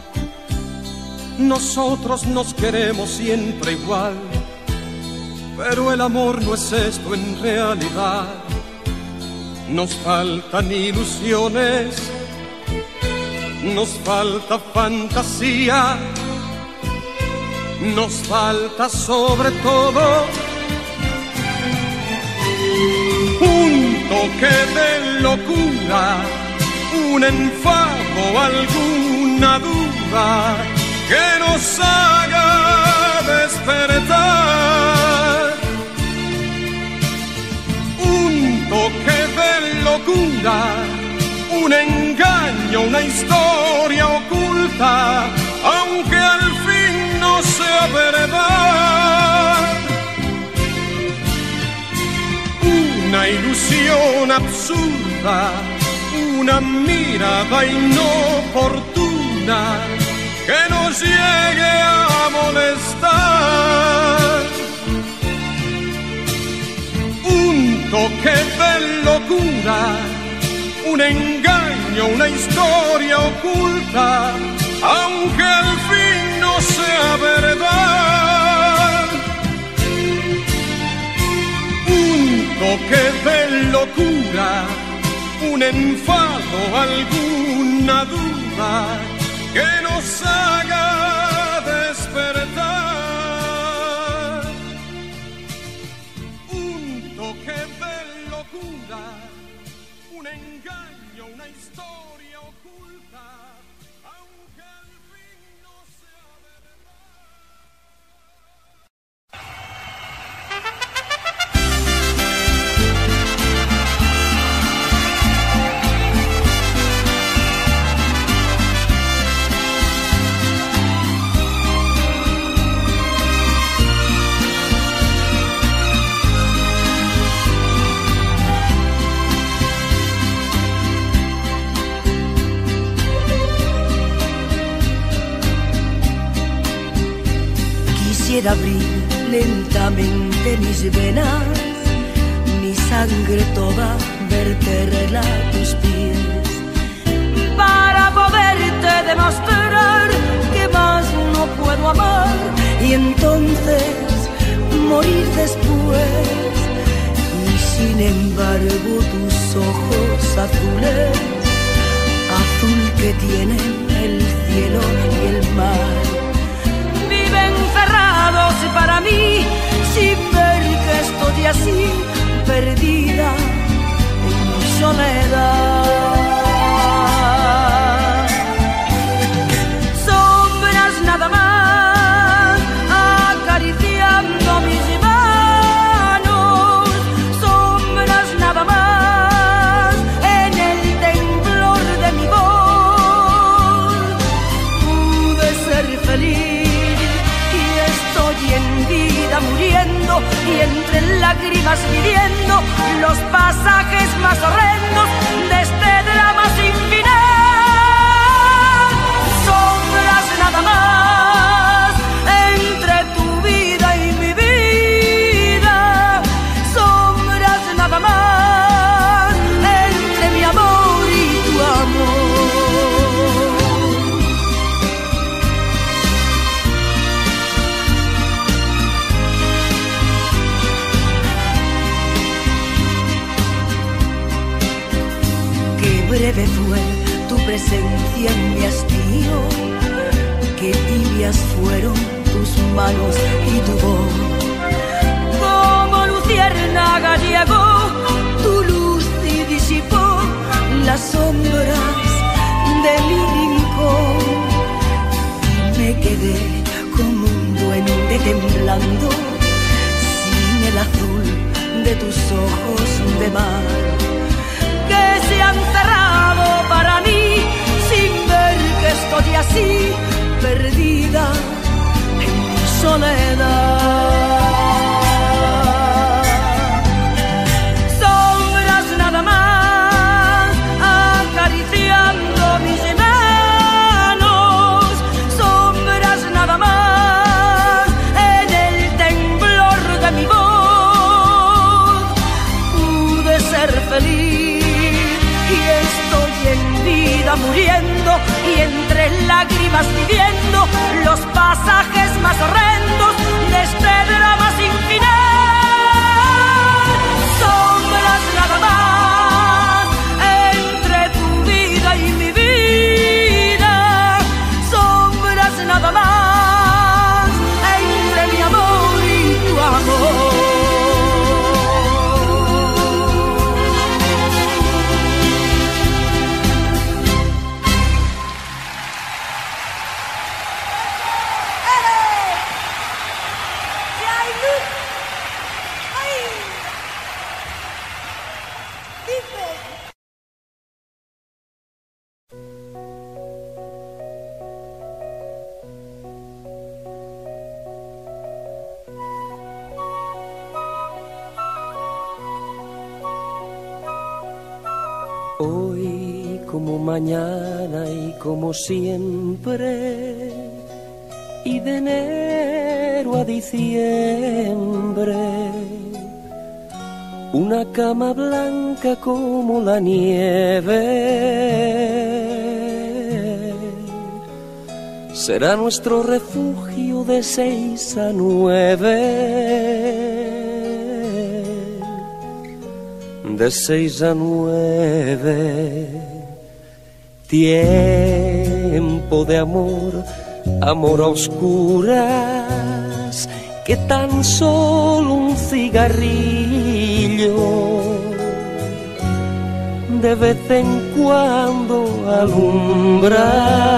Nosotros nos queremos siempre igual. Pero el amor no es esto en realidad. Nos faltan ilusiones, nos falta fantasía, nos falta sobre todo un toque de locura, un enfado, alguna duda que nos haga despertar. Un toque de locura, un engaño, una historia oculta, aunque al fin no sea verdad. Una ilusión absurda, una mirada inoportuna que nos llegue a molestar. Un toque de locura, un engaño, una historia oculta, aunque al fin no sea verdad. Un toque de locura, un enfado, alguna duda que nos haga despertar. Un toque de locura, un engaño, una historia oculta, aunque al fin no sea Quisiera abrir lentamente mis venas, mi sangre toda verterla a tus pies, para poderte demostrar que más no puedo amar y entonces morir después. Y sin embargo tus ojos azules, azules lágrimas viviendo los pasajes más horrendos de este drama sin final. Sombras nada más entre tu vida y mi vida, sombras nada más entre mi amor y tu amor. Breve fue tu presencia en mi hastío, que tibias fueron tus manos y tu voz. Como luciérnaga llegó tu luz y disipó las sombras de mi rincón. Y me quedé como un duende temblando, sin el azul de tus ojos de mar, que se han cerrado para mí, sin ver que estoy así, perdida en mi soledad. Sombras nada más acariciando mis manos, sombras nada más en el temblor de mi voz. Pude ser feliz y estoy en vida muriendo y entre lágrimas viviendo los pasajes más horrendos de este drama sin final. Sombras nada más entre tu vida y mi vida, sombras nada más entre mi amor y tu amor. Hoy como mañana y como siempre, y de enero a diciembre, una cama blanca como la nieve será nuestro refugio de seis a nueve. De seis a nueve, tiempo de amor, amor a oscuras, que tan solo un cigarrillo de vez en cuando alumbra.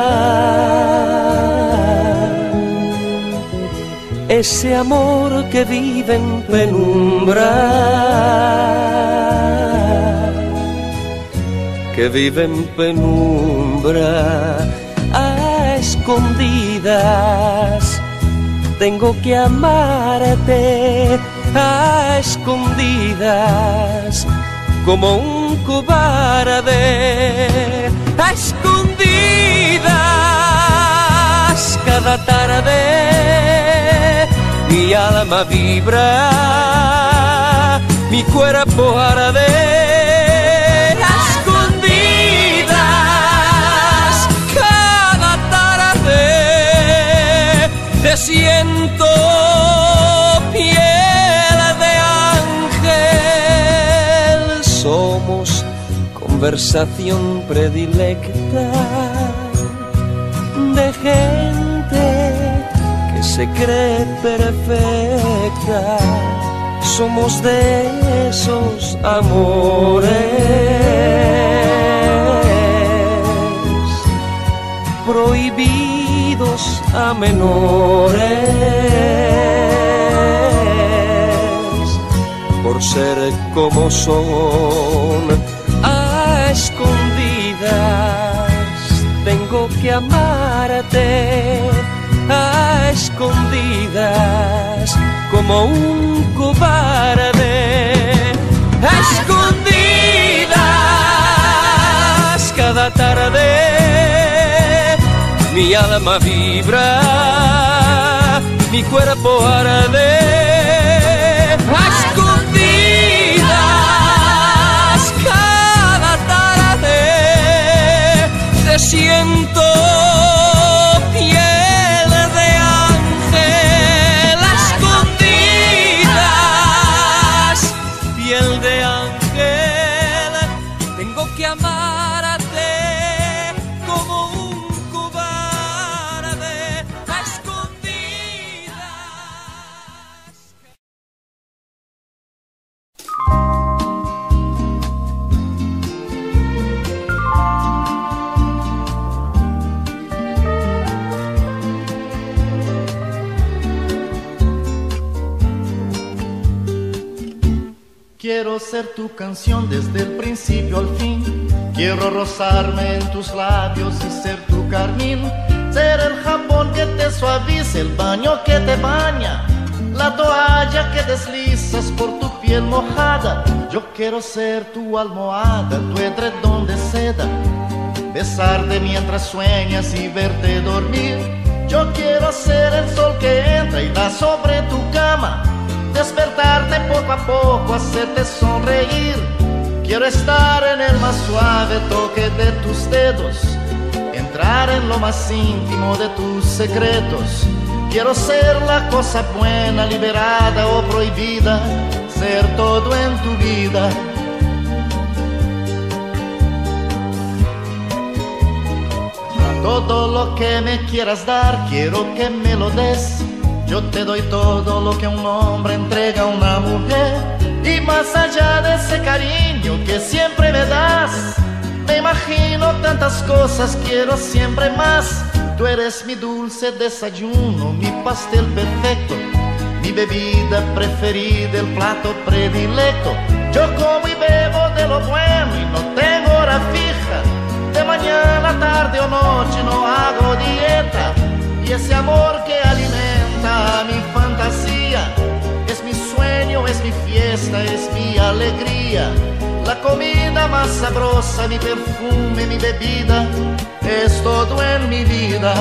Ese amor que vive en penumbra, que vive en penumbra, a escondidas. Tengo que amarte a escondidas, como un cobarde. A escondidas, cada tarde mi alma vibra, mi cuerpo arde. Te siento piel de ángel, somos conversación predilecta de gente que se cree perfecta. Somos de esos amores prohibidos a menores, por ser como son. A escondidas tengo que amarte, a escondidas como un cobarde. A escondidas cada tarde mi alma vibra, mi cuerpo arde. A escondidas cada tarde te siento piel de ángel. A escondidas piel de ángel, tengo que amarte como un cobarde. A escondidas. Quiero ser tu canción desde el principio al fin. Quiero rozarme en tus labios y ser tu carmín. Ser el jabón que te suaviza, el baño que te baña, la toalla que deslizas por tu piel mojada. Yo quiero ser tu almohada, tu edredón de seda, besarte mientras sueñas y verte dormir. Yo quiero ser el sol que entra y da sobre tu cama, despertarte poco a poco, hacerte sonreír. Quiero estar en el más suave toque de tus dedos, entrar en lo más íntimo de tus secretos. Quiero ser la cosa buena, liberada o prohibida, ser todo en tu vida. Todo lo que me quieras dar, quiero que me lo des. Yo te doy todo lo que un hombre entrega a una mujer. Y más allá de ese cariño que siempre me das, me imagino tantas cosas, quiero siempre más. Tú eres mi dulce desayuno, mi pastel perfecto, mi bebida preferida, el plato predilecto. Yo como y bebo de lo bueno y no tengo hora fija. De mañana, tarde o noche no hago dieta. Y ese amor que alimenta mi fantasía es mi sueño, es mi fiesta, es mi alegría. La comida más sabrosa, mi perfume, mi bebida, es todo en mi vida.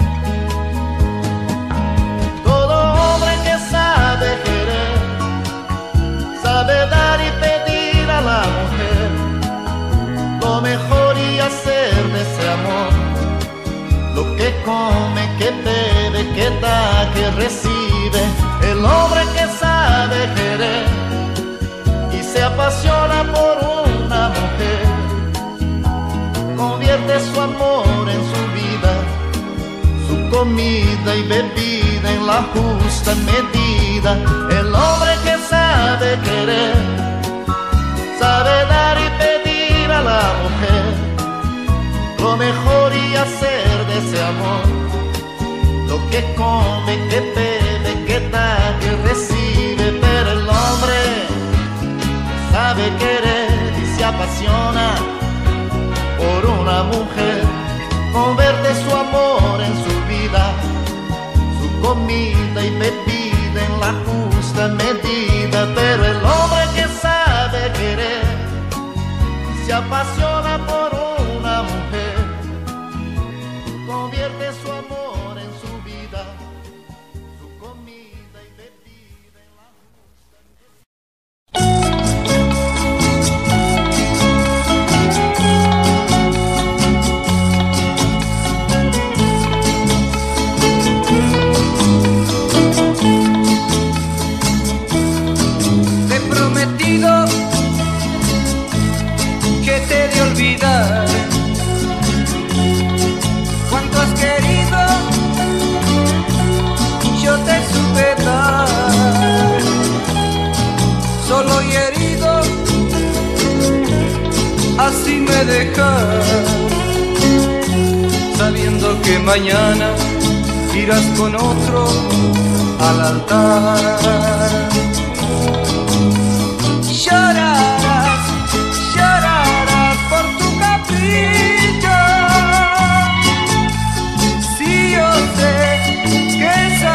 Todo hombre que sabe querer, sabe dar y pedir a la mujer lo mejor y hacer de ese amor lo que come, que bebe, que da, que recibe. El hombre que sabe querer y se apasiona por una mujer, convierte su amor en su vida, su comida y bebida en la justa medida. El hombre que sabe querer, sabe dar y pedir a la mujer lo mejor y hacer de ese amor lo que come, que bebe, que da, que recibe. Pero el hombre sabe querer y se apasiona por una mujer, convierte su amor en su vida, su comida y bebida en la justa medida. Pero el hombre que sabe querer y se apasiona por una mujer, convierte su amor en su vida, su comida y bebida en la justa medida. Te he prometido que te he de olvidar cuánto has querido, yo te supe dar. Solo y herido, así me dejas, sabiendo que mañana irás con otro al altar. Llorarás, llorarás por tu capricho, si yo sé que ese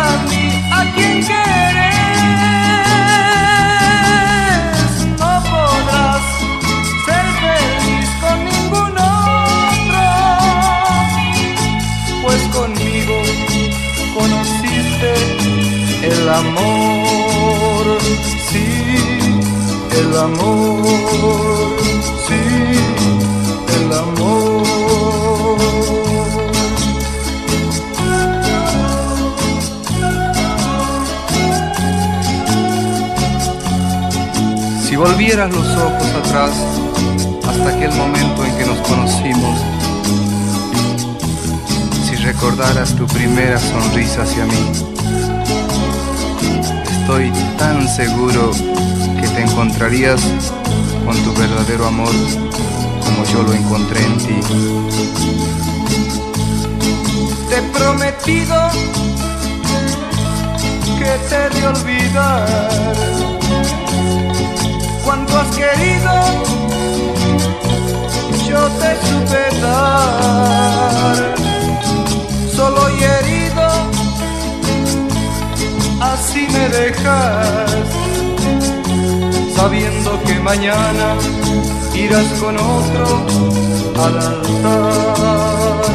amor, sí, el amor, sí, el amor. Si volvieras los ojos atrás hasta aquel momento en que nos conocimos, si recordaras tu primera sonrisa hacia mí, estoy tan seguro que te encontrarías con tu verdadero amor como yo lo encontré en ti. Te he prometido que te he de olvidar. Cuando has querido, yo te supe dar. Solo y herido, así me dejas, sabiendo que mañana irás con otro al altar.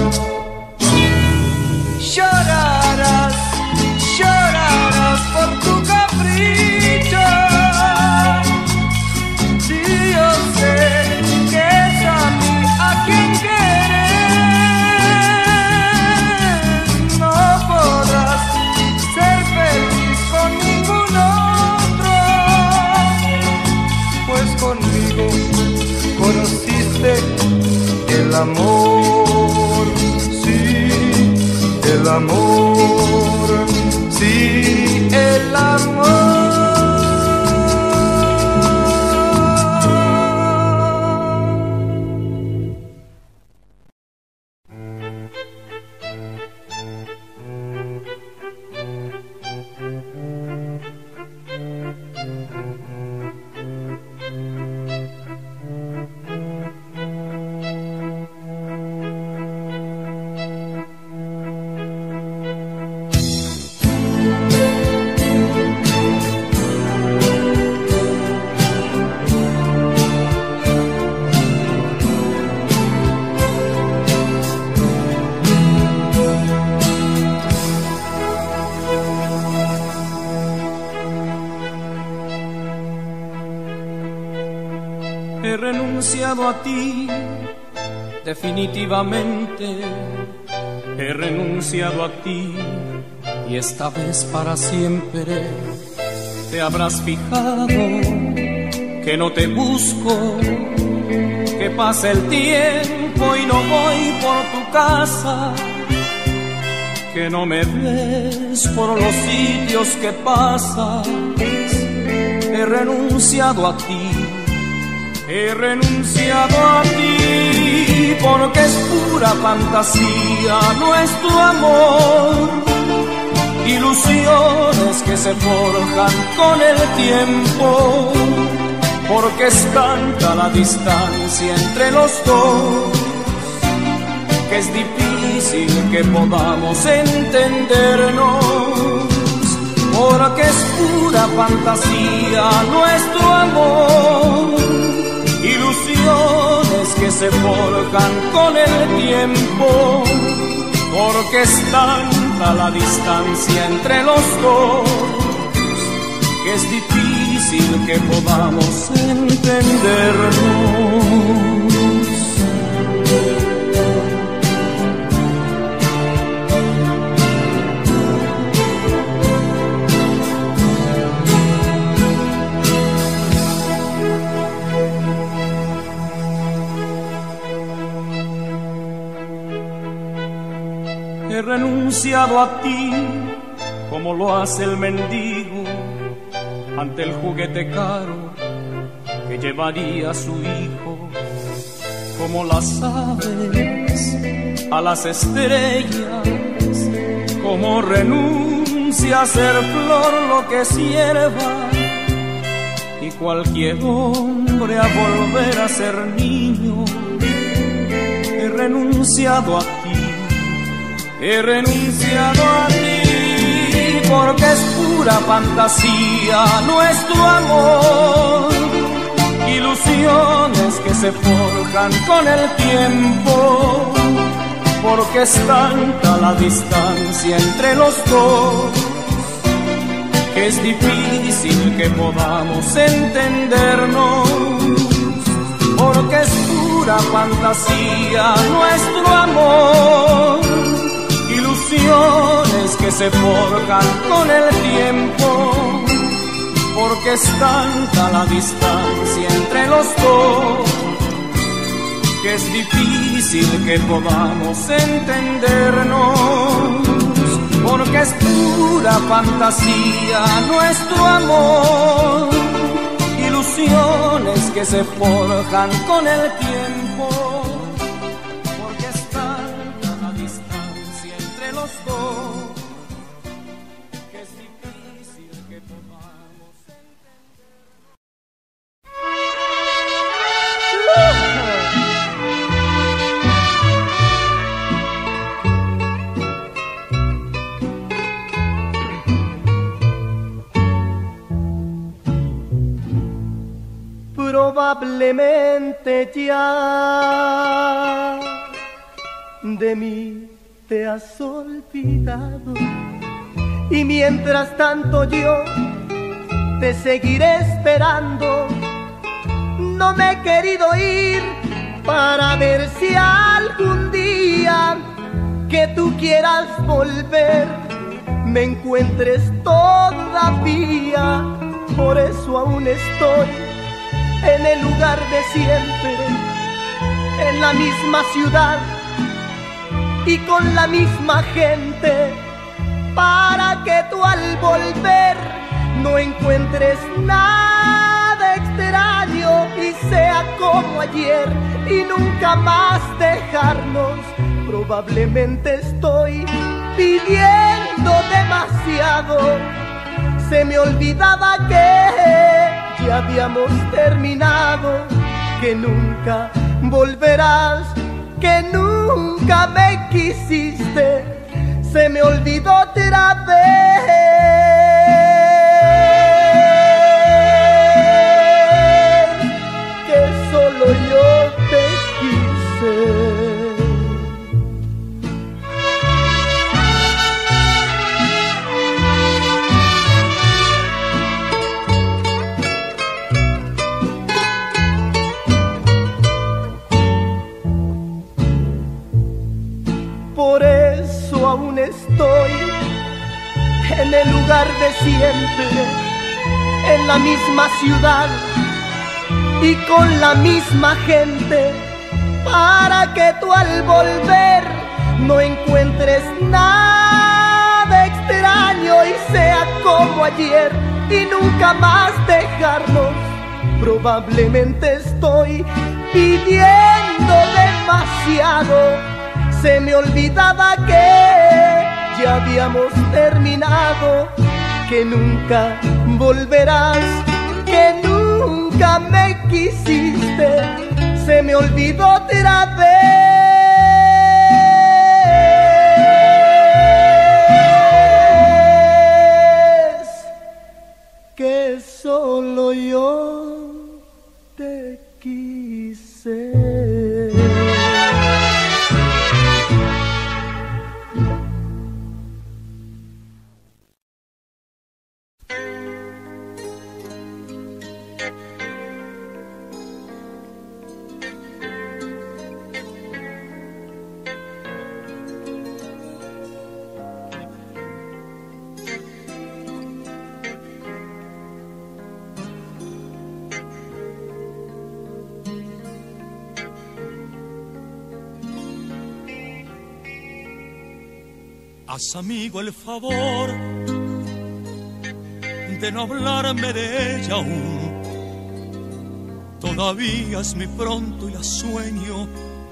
Llorarás, llorarás por tu capricho. Si yo sé que es a mí a quien quieres, no podrás ser feliz con ningún otro, pues conmigo conociste el amor, sí, el amor, sí, el amor. He renunciado a ti, definitivamente. He renunciado a ti y esta vez para siempre. Te habrás fijado que no te busco, que pasa el tiempo y no voy por tu casa, que no me ves por los sitios que pasas. He renunciado a ti, he renunciado a ti, porque es pura fantasía nuestro amor, ilusiones que se forjan con el tiempo, porque es tanta la distancia entre los dos, que es difícil que podamos entendernos, porque es pura fantasía nuestro amor, ilusiones que se forjan con el tiempo, porque es tanta la distancia entre los dos, que es difícil que podamos entendernos. He renunciado a ti como lo hace el mendigo ante el juguete caro que llevaría a su hijo, como las aves a las estrellas, como renuncia a ser flor lo que sierva, y cualquier hombre a volver a ser niño. He renunciado a ti, he renunciado a ti, porque es pura fantasía nuestro amor, ilusiones que se forjan con el tiempo, porque es tanta la distancia entre los dos, que es difícil que podamos entendernos, porque es pura fantasía nuestro amor, ilusiones que se forjan con el tiempo, porque es tanta la distancia entre los dos, que es difícil que podamos entendernos, porque es pura fantasía nuestro amor, ilusiones que se forjan con el tiempo, porque es tanta la distancia entre los dos, que es difícil que podamos entender. Probablemente ya de mí te has olvidado, y mientras tanto yo te seguiré esperando. No me he querido ir para ver si algún día que tú quieras volver me encuentres todavía. Por eso aún estoy en el lugar de siempre, en la misma ciudad y con la misma gente, para que tú al volver no encuentres nada extraño y sea como ayer y nunca más dejarnos. Probablemente estoy pidiendo demasiado, se me olvidaba que ya habíamos terminado, que nunca volverás, que nunca me quisiste, se me olvidó otra vez que solo yo te quise. Por eso aún estoy en el lugar de siempre, en la misma ciudad y con la misma gente, para que tú al volver no encuentres nada extraño y sea como ayer y nunca más dejarnos. Probablemente estoy pidiendo demasiado, se me olvidaba que ya habíamos terminado, que nunca volverás, que nunca me quisiste, se me olvidó otra vez que solo yo te quise. Haz, amigo, el favor de no hablarme de ella aún. Todavía es muy pronto y la sueño,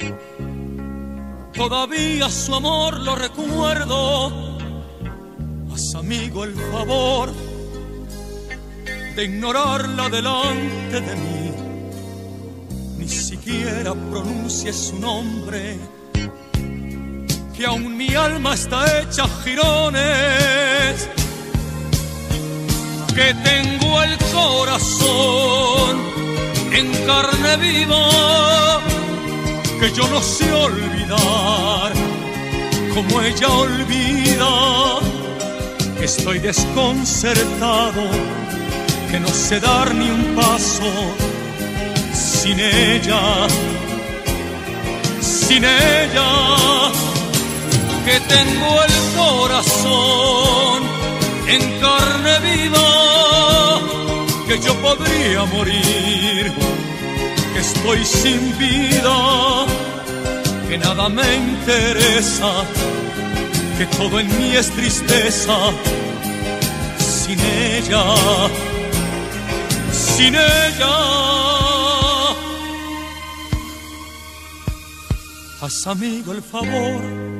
todavía su amor lo recuerdo. Haz, amigo, el favor de ignorarla delante de mí, ni siquiera pronuncies su nombre, que aún mi alma está hecha jirones, que tengo el corazón en carne viva, que yo no sé olvidar como ella olvida, que estoy desconcertado, que no sé dar ni un paso sin ella, sin ella, que tengo el corazón en carne viva, que yo podría morir, que estoy sin vida, que nada me interesa, que todo en mí es tristeza, sin ella, sin ella. Haz, amigo, el favor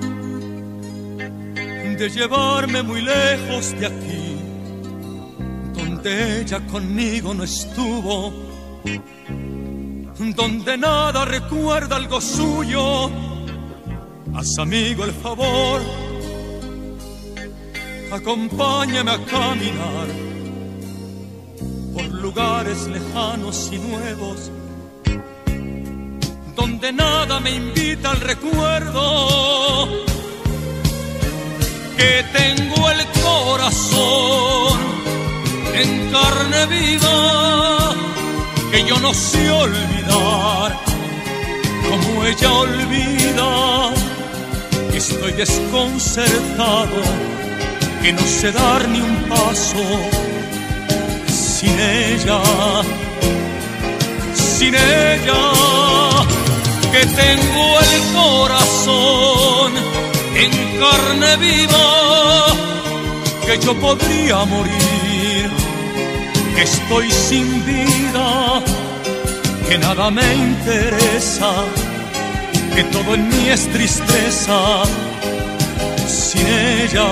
de llevarme muy lejos de aquí, donde ella conmigo no estuvo, donde nada recuerda algo suyo. Haz, amigo, el favor, acompáñame a caminar por lugares lejanos y nuevos, donde nada me invita al recuerdo, que tengo el corazón en carne viva, que yo no sé olvidar como ella olvida, que estoy desconcertado, que no sé dar ni un paso sin ella, sin ella, que tengo el corazón en carne viva, que yo podría morir, que estoy sin vida, que nada me interesa, que todo en mí es tristeza, sin ella,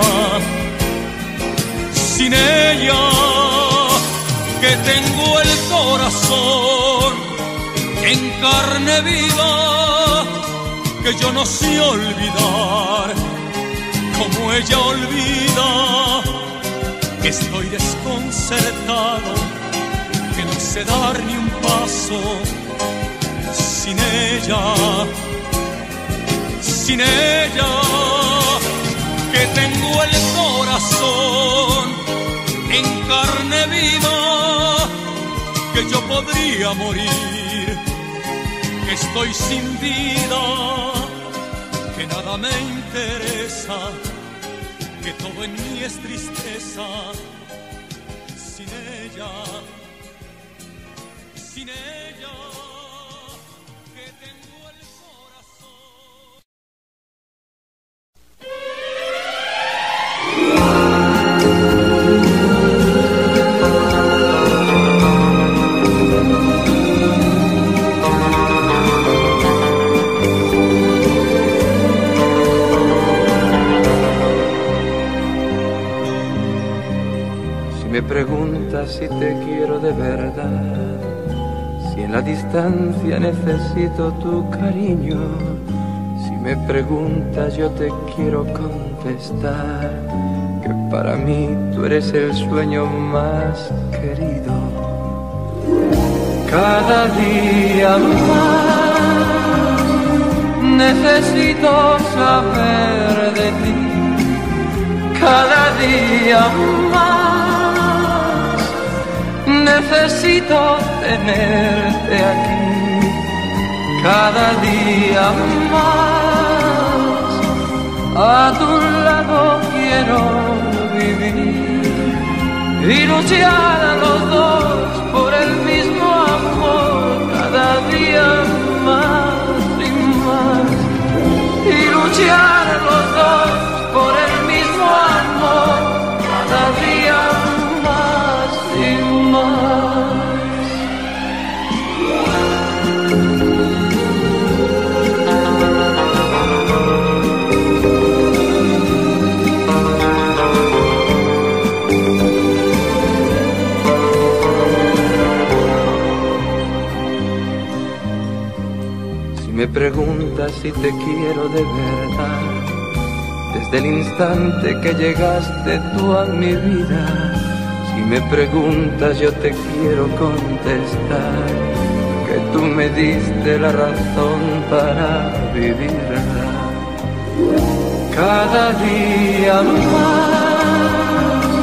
sin ella, que tengo el corazón en carne viva, que yo no sé olvidar como ella olvida, que estoy desconcertado, que no sé dar ni un paso sin ella, sin ella, que tengo el corazón en carne viva, que yo podría morir, que estoy sin vida, que nada me interesa, que todo en mí es tristeza, sin ella, sin ella, que tengo el corazón. Me preguntas si te quiero de verdad, si en la distancia necesito tu cariño. Si me preguntas yo te quiero contestar que para mí tú eres el sueño más querido. Cada día más necesito saber de ti, cada día más necesito tenerte aquí, cada día más a tu lado quiero vivir y luchar los dos por el mismo amor, cada día más y más, y luchar los dos por el mismo amor, cada día más y más. Si me preguntas si te quiero de verdad, desde el instante que llegaste tú a mi vida. Si me preguntas yo te quiero contestar que tú me diste la razón para vivirla. Cada día más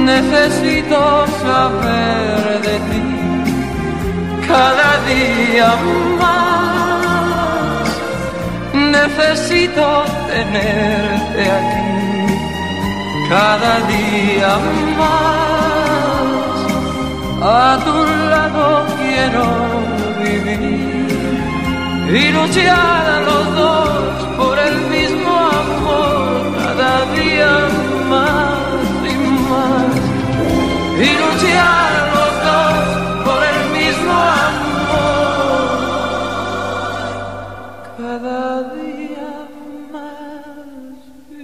Necesito saber de ti cada día más. Necesito tenerte aquí cada día más. A tu lado quiero vivir y luchar a los dos por el mismo amor cada día más. Y luchar los dos por el mismo amor cada día más y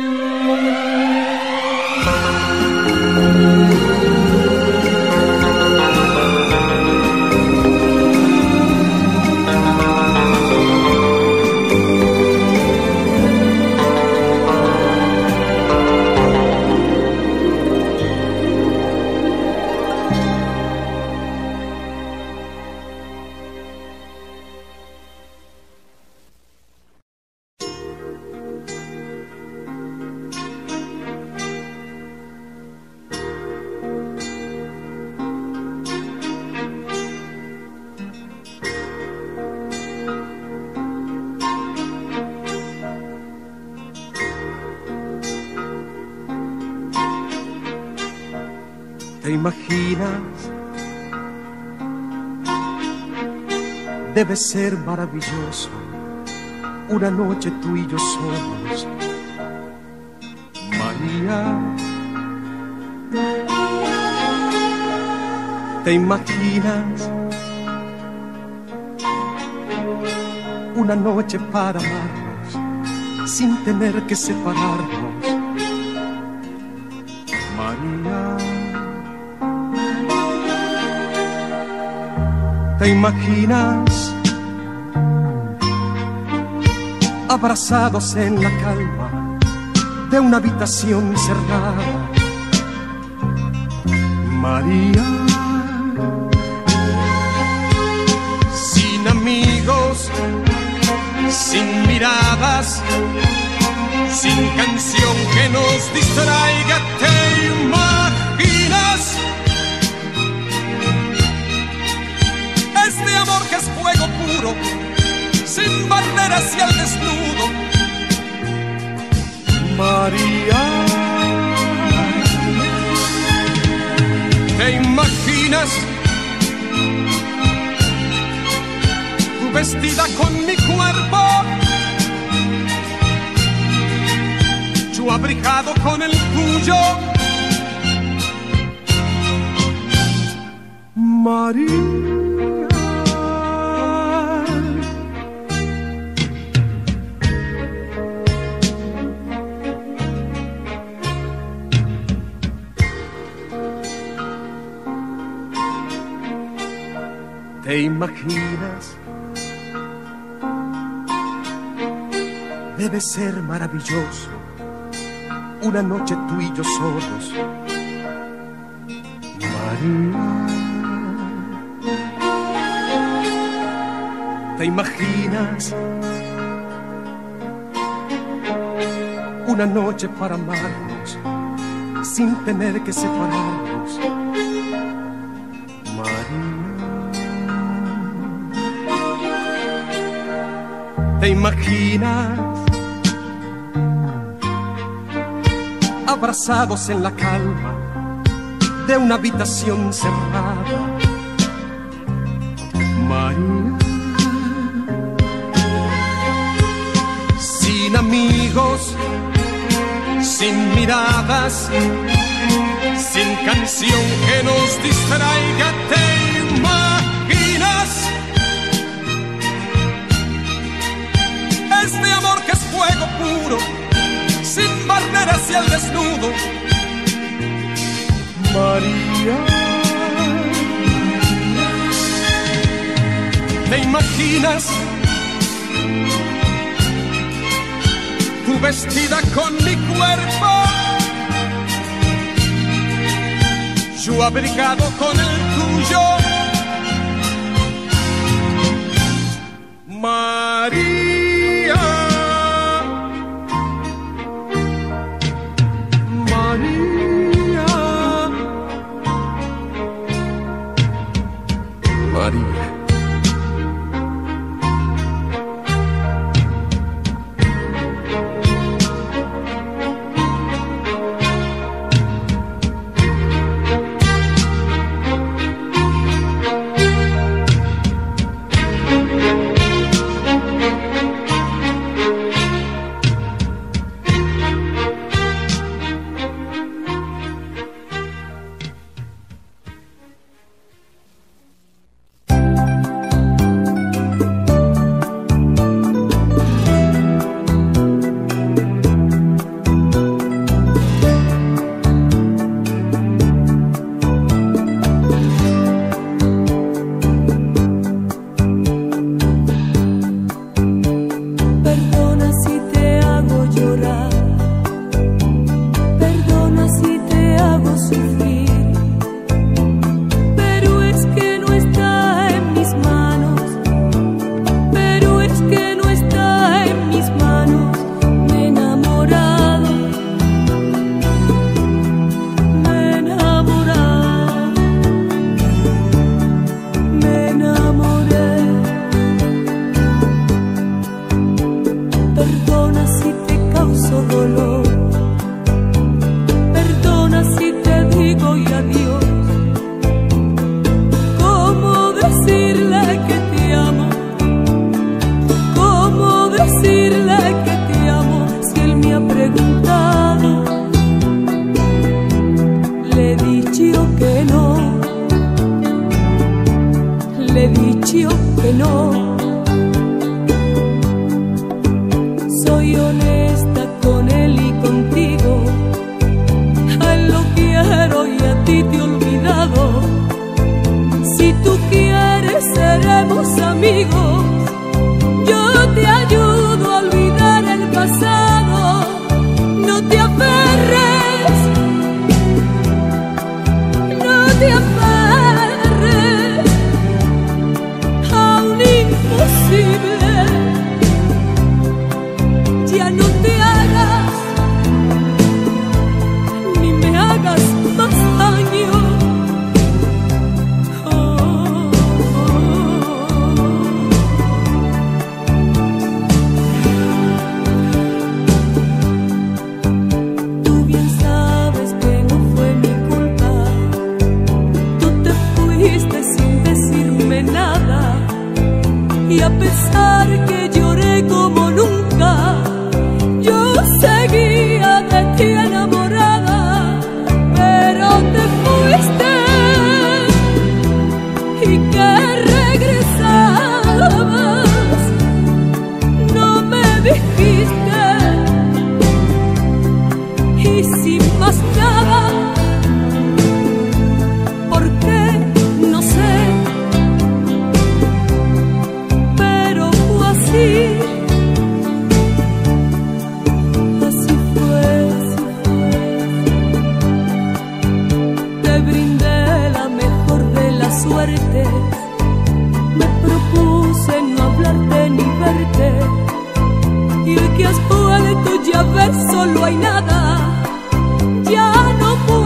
¿Te imaginas? Debe ser maravilloso una noche tú y yo solos, María. ¿Te imaginas? Una noche para amarnos sin tener que separarnos, María. ¿Te imaginas? Abrazados en la calma de una habitación cerrada, María. Sin amigos, sin miradas, sin canción que nos distraiga. ¿Te imaginas? Este amor que es fuego puro, sin barreras y al desnudo, María. ¿Te imaginas? Tú vestida con mi cuerpo, yo abrigado con el tuyo, María. ¿Te imaginas? Debe ser maravilloso una noche tú y yo solos, María. ¿Te imaginas? Una noche para amarnos sin tener que separarnos, María. ¿Te imaginas? Abrazados en la calma de una habitación cerrada, María. Sin amigos, sin miradas, sin canción que nos distraiga. ¿Te imaginas? Este amor que es fuego puro, sin barreras y al desnudo, María. ¿Te imaginas? Tú vestida con mi cuerpo, yo abrigado con el tuyo, María. María. hago sufrir, pero es que no está en mis manos, pero es que no está en mis manos. Me he enamorado, me he enamorado, me enamoré. Perdona si te causo dolor, perdona si te digo y adiós. ¿Cómo decirle que te amo? ¿Cómo decirle que te amo si él me ha preguntado? Le he dicho que no, le he dicho que no. Soy honesta con él y contigo, a él lo quiero y a ti te he olvidado. Si tú quieres seremos amigos, yo te ayudo a olvidar el pasado. No te aferres, no te aferres a un imposible. Ya no te hagas, ni me hagas más daño. Oh, oh, oh. Tú bien sabes que no fue mi culpa, tú te fuiste sin decirme nada, y a pesar que lloré como nunca, yo seguía de ti enamorada. Pero te fuiste y que regresabas, no me dijiste. Y sin más nada, ¿por qué? No sé, pero fue así. Suerte, me propuse no hablarte ni verte, y hoy que has vuelto ya ves, solo hay nada, ya no puedo.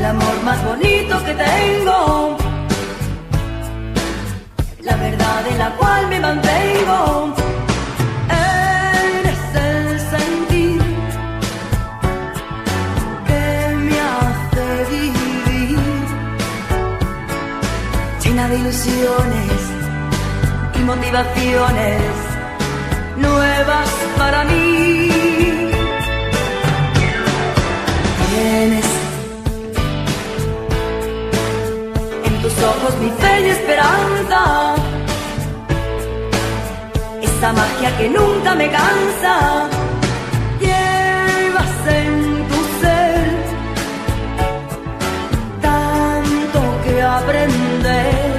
el amor más bonito que tengo, la verdad en la cual me mantengo. Eres el sentir que me hace vivir, llena de ilusiones y motivaciones nuevas para mí. Tienes en tus ojos mi fe y esperanza, esa magia que nunca me cansa. Llevas en tu ser tanto que aprender,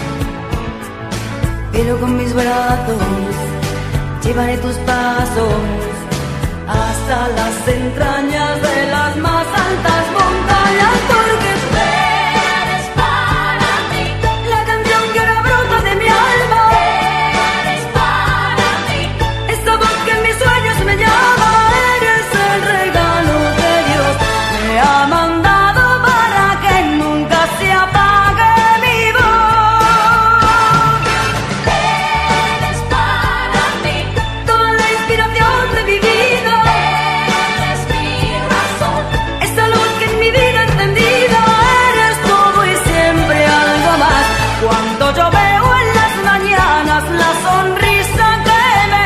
pero con mis brazos llevaré tus pasos hasta las entrañas de las más altas montañas, porque tú eres para mí la canción que ahora brota de mi alma. Eres para mí esa voz que en mis sueños me llama. Eres el regalo que Dios me ha mandado para que nunca se apague mi voz. Eres para mí toda la inspiración de mi vida. Eres mi razón, esa luz que en mi vida he encendido. Eres todo y siempre algo más. Cuando yo veo en las mañanas la sonrisa que me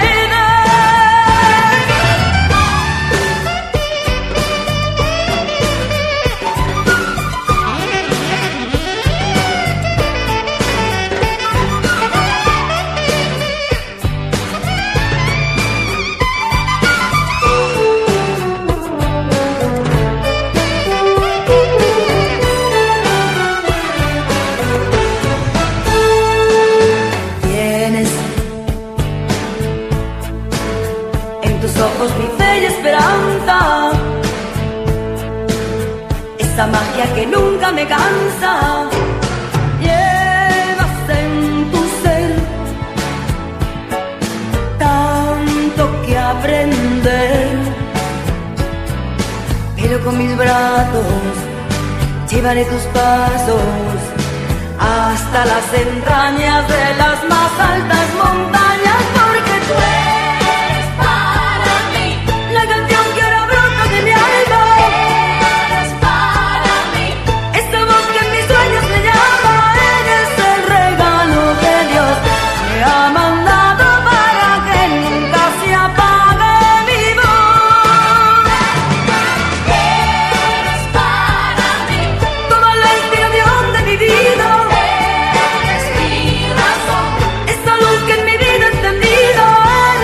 tienes en tus ojos mi fe y esperanza, esa magia que nunca me cansa. Llevas en tu ser tanto que aprender, pero con mis brazos llevaré tus pasos hasta las entrañas de las más altas montañas, porque tú eres para mí la canción que ahora brota de mi alma. Eres para mí esa voz que en mis sueños me llama. Eres el regalo que Dios me ha mandado para que nunca se apague mi voz. Eres para mí toda la inspiración de mi vida. Eres mi razón, esa luz que en mi vida he encendido.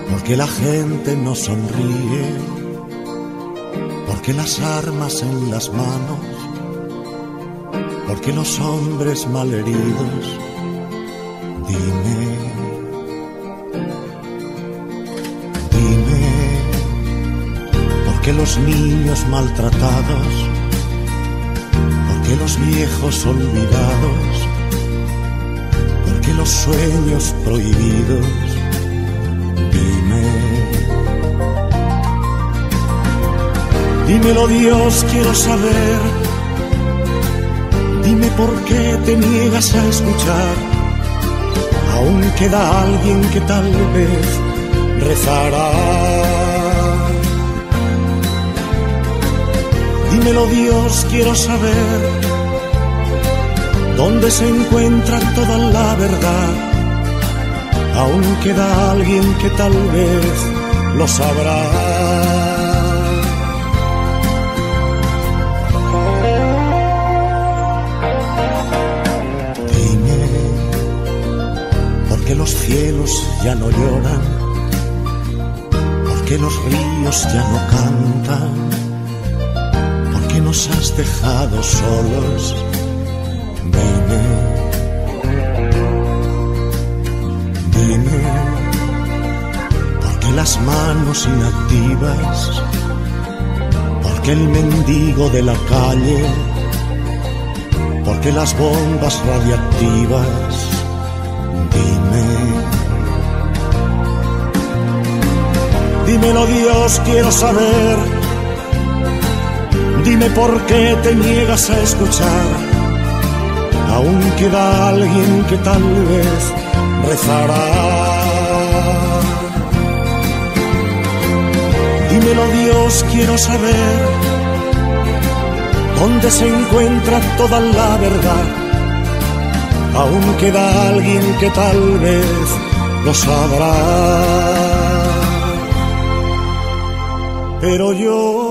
porque la gente no sonríe, porque las armas en las manos, porque los hombres malheridos. Dime, dime, porque los niños maltratados, porque los viejos olvidados, porque los sueños prohibidos. Dime, dímelo Dios, quiero saber. Dime por qué te niegas a escuchar. Aún queda alguien que tal vez rezará. Dímelo Dios, quiero saber dónde se encuentra toda la verdad. Aún queda alguien que tal vez lo sabrá. Dime, ¿por qué los cielos ya no lloran? ¿Por qué los ríos ya no cantan? ¿Por qué nos has dejado solos? Dime, dime, ¿por qué las manos inactivas? ¿Por qué el mendigo de la calle? ¿Por qué las bombas radiactivas? Dime, dímelo Dios, quiero saber. Dime por qué te niegas a escuchar. Aún queda alguien que tal vez rezará. Dímelo Dios, quiero saber dónde se encuentra toda la verdad. Aún queda alguien que tal vez lo sabrá. Pero yo